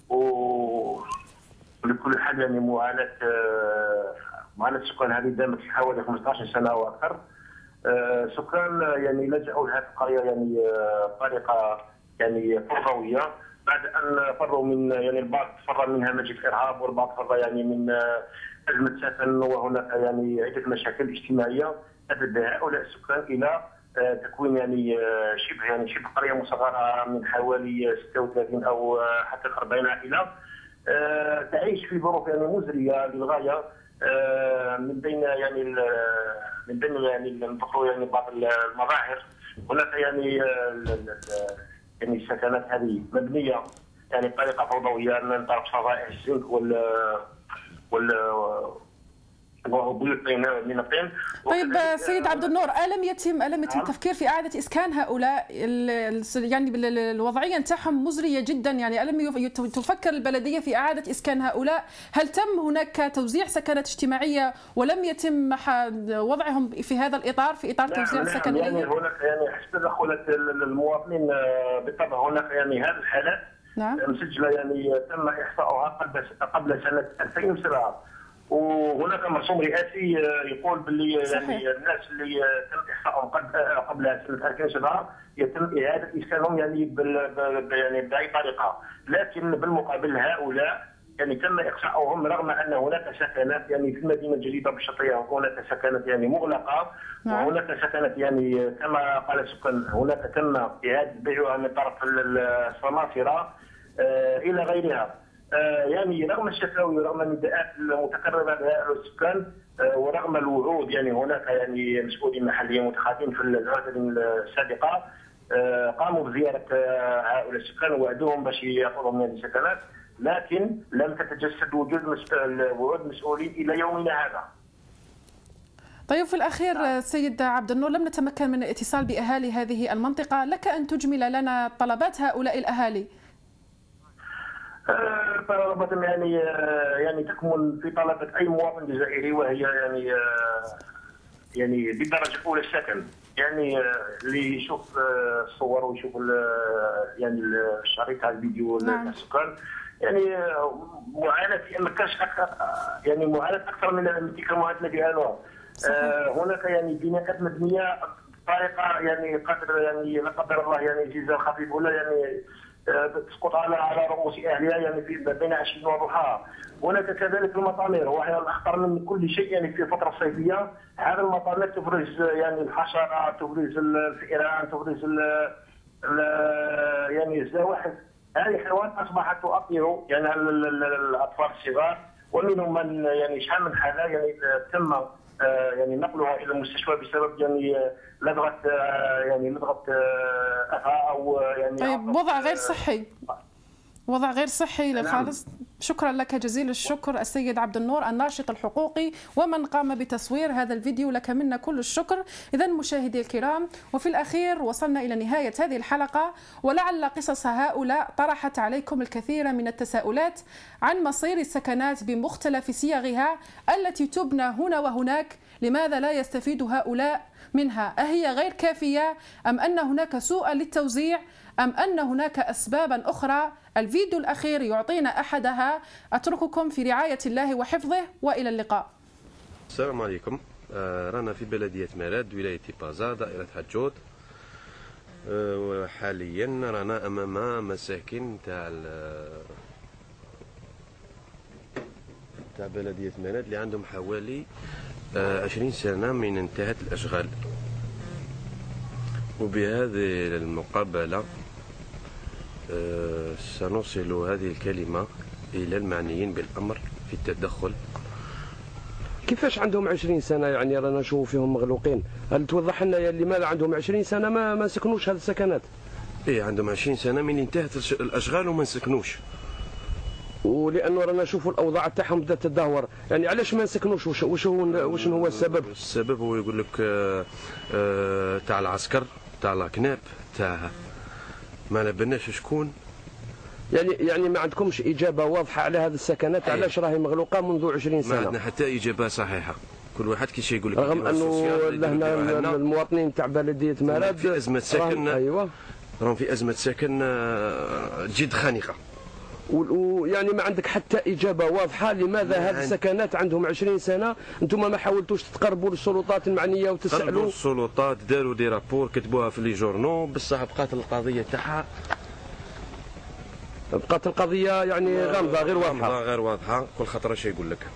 Speaker 7: ولكل حال يعني معاناه السكان هذه دامت حوالي 15 سنه واكثر. سكان يعني لجأوا لهذه القريه يعني بطريقه يعني فوضويه بعد ان فروا من يعني البعض فر من همجه الارهاب والبعض فر يعني من ازمه سكن وهناك يعني عده مشاكل اجتماعيه ادت هؤلاء السكان الى تكوين يعني شبه قريه مصغره من حوالي 36 او حتى 40 عائله تعيش في ظروف يعني مزريه للغايه. من بين يعني نذكروا يعني بعض المظاهر هناك يعني السكنات هذه مبنيه يعني بطريقه فوضويه من طرف صفائح الزنك وبيوت من الطين.
Speaker 1: طيب سيد عبد النور ألم يتم التفكير في إعادة إسكان هؤلاء يعني الوضعية نتاعهم مزرية جدا يعني ألم تفكر البلدية في إعادة إسكان هؤلاء؟ هل تم هناك توزيع سكنات اجتماعية ولم يتم وضعهم في هذا الإطار في إطار توزيع السكن؟
Speaker 7: يعني هناك يعني حسب تدخلات المواطنين بالطبع هناك يعني هذه الحالات مسجلة يعني تم إحصاؤها قبل سنة 2007 وهناك مرسوم رئاسي يقول باللي يعني الناس اللي تم احصائهم قبل سنه 2007 يتم اعاده اسكانهم يعني باي طريقه، لكن بالمقابل هؤلاء يعني تم اقصائهم رغم ان هناك سكنات يعني في المدينه الجديده بالشطيه هناك سكنات يعني مغلقه وهناك سكنات يعني كما قال السكان هناك تم اعاده بيعها من طرف السماسره الى غيرها. يعني رغم الشكاوي ورغم النداءات المتكرره لهؤلاء السكان ورغم الوعود يعني هناك يعني مسؤولين محليين متخاذين في العهد السابقه قاموا بزياره هؤلاء السكان ووعدوهم باش ياخذوا من هذه السكنات، لكن لم تتجسد وعود مسؤولين الى يومنا هذا.
Speaker 1: طيب في الأخير سيد عبد النور لم نتمكن من الاتصال بأهالي هذه المنطقة، لك أن تجمل لنا طلبات هؤلاء الأهالي.
Speaker 7: طلبات يعني تكمن في طلبة أي مواطن جزائري وهي يعني بالدرجة الأولى السكن، يعني اللي يشوف الصور ويشوف يعني الشريط على الفيديو السكان يعني معاناة ما كانش أكثر يعني معاناة أكثر من تلك المعاناة التي قالوها. هناك يعني بناءات مبنية بطريقة يعني قدر يعني لا قدر الله يعني زلزال خفيف ولا يعني تسقط على رؤوس اهلها يعني في بين عشيه وضحاها. هناك كذلك المطامير وهي الاخطر من كل شيء يعني في الفتره الصيفيه. هذه المطامير تفرز يعني الحشرات، تفرز الفئران، تفرز يعني الزواحف. هذه الحيوانات اصبحت تؤثر يعني على الاطفال الصغار، ومنهم من يعني شحال من حاله يعني تم يعني نقلها الى المستشفى بسبب يعني لدغه افعى او يعني
Speaker 1: طيب وضع غير صحي، وضع غير صحي للخالص. شكرا لك جزيل الشكر السيد عبد النور الناشط الحقوقي ومن قام بتصوير هذا الفيديو، لك منا كل الشكر. إذا مشاهدي الكرام، وفي الأخير وصلنا إلى نهاية هذه الحلقة، ولعل قصص هؤلاء طرحت عليكم الكثير من التساؤلات عن مصير السكنات بمختلف صيغها التي تبنى هنا وهناك. لماذا لا يستفيد هؤلاء منها؟ أهي غير كافية أم أن هناك سوء للتوزيع أم أن هناك أسبابا أخرى؟ الفيديو الأخير يعطينا أحدها. أترككم في رعاية الله وحفظه، وإلى اللقاء.
Speaker 18: السلام عليكم. رانا في بلدية مراد ولاية بازا دائرة حجوت. وحاليا رانا أمام مساكن تاع بلدية مراد اللي عندهم حوالي 20 سنة من انتهت الأشغال. وبهذه المقابلة سنوصل هذه الكلمة إلى المعنيين بالأمر في التدخل. كيفاش عندهم 20 سنة؟ يعني رانا نشوف فيهم مغلوقين. هل توضح لنا لماذا عندهم 20 سنة ما سكنوش هذه السكنات؟ إيه، عندهم 20 سنة من انتهت الأشغال وما سكنوش. ولأنه رانا نشوفوا الأوضاع تاعهم بدات تدهور، يعني علاش ما نسكنوش؟ وش هو السبب؟ السبب هو يقول لك تاع العسكر، تاع لاكناب، تاع ما بناش شكون. يعني ما عندكمش إجابة واضحة على هذه السكنات علاش راهي مغلوقة منذ 20 سنة؟ ما عندنا حتى إجابة صحيحة. كل واحد كي يقول لك رغم أنه لهنا المواطنين تاع بلدية مراد في أزمة سكن. أيوه، راهم في أزمة سكن جد خانقة. ويعني ما عندك حتى إجابة واضحة لماذا هذه السكنات عندهم 20 سنة؟ أنتم ما حاولتوش تقربوا للسلطات المعنية وتسألوا؟ قربوا السلطات، داروا دي رابور، كتبوها في لي جورنو، بصح بقات القضية تاعها يعني غامضة غير واضحة. غامضة غير واضحة، كل خطرة شي يقول لك.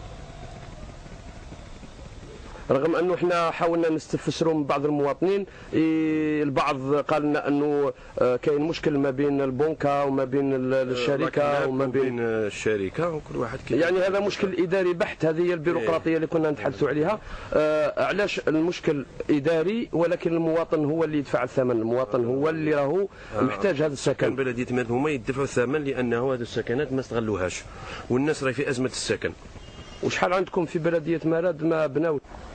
Speaker 18: رغم انه احنا حاولنا نستفسروا من بعض المواطنين، البعض قال لنا انه كاين مشكل ما بين البنكه وما بين الشركه وما بين الشركه، وكل واحد يعني هذا مشكل اداري بحت. هذه هي البيروقراطيه اللي كنا نتحدثوا عليها. علاش المشكل اداري ولكن المواطن هو اللي يدفع الثمن، المواطن هو اللي راهو محتاج هذا السكن. بلديه مراد هما يدفعوا الثمن لانه هذه السكنات ما استغلوهاش، والناس راهي في ازمه السكن. وشحال عندكم في بلديه مراد ما بناو؟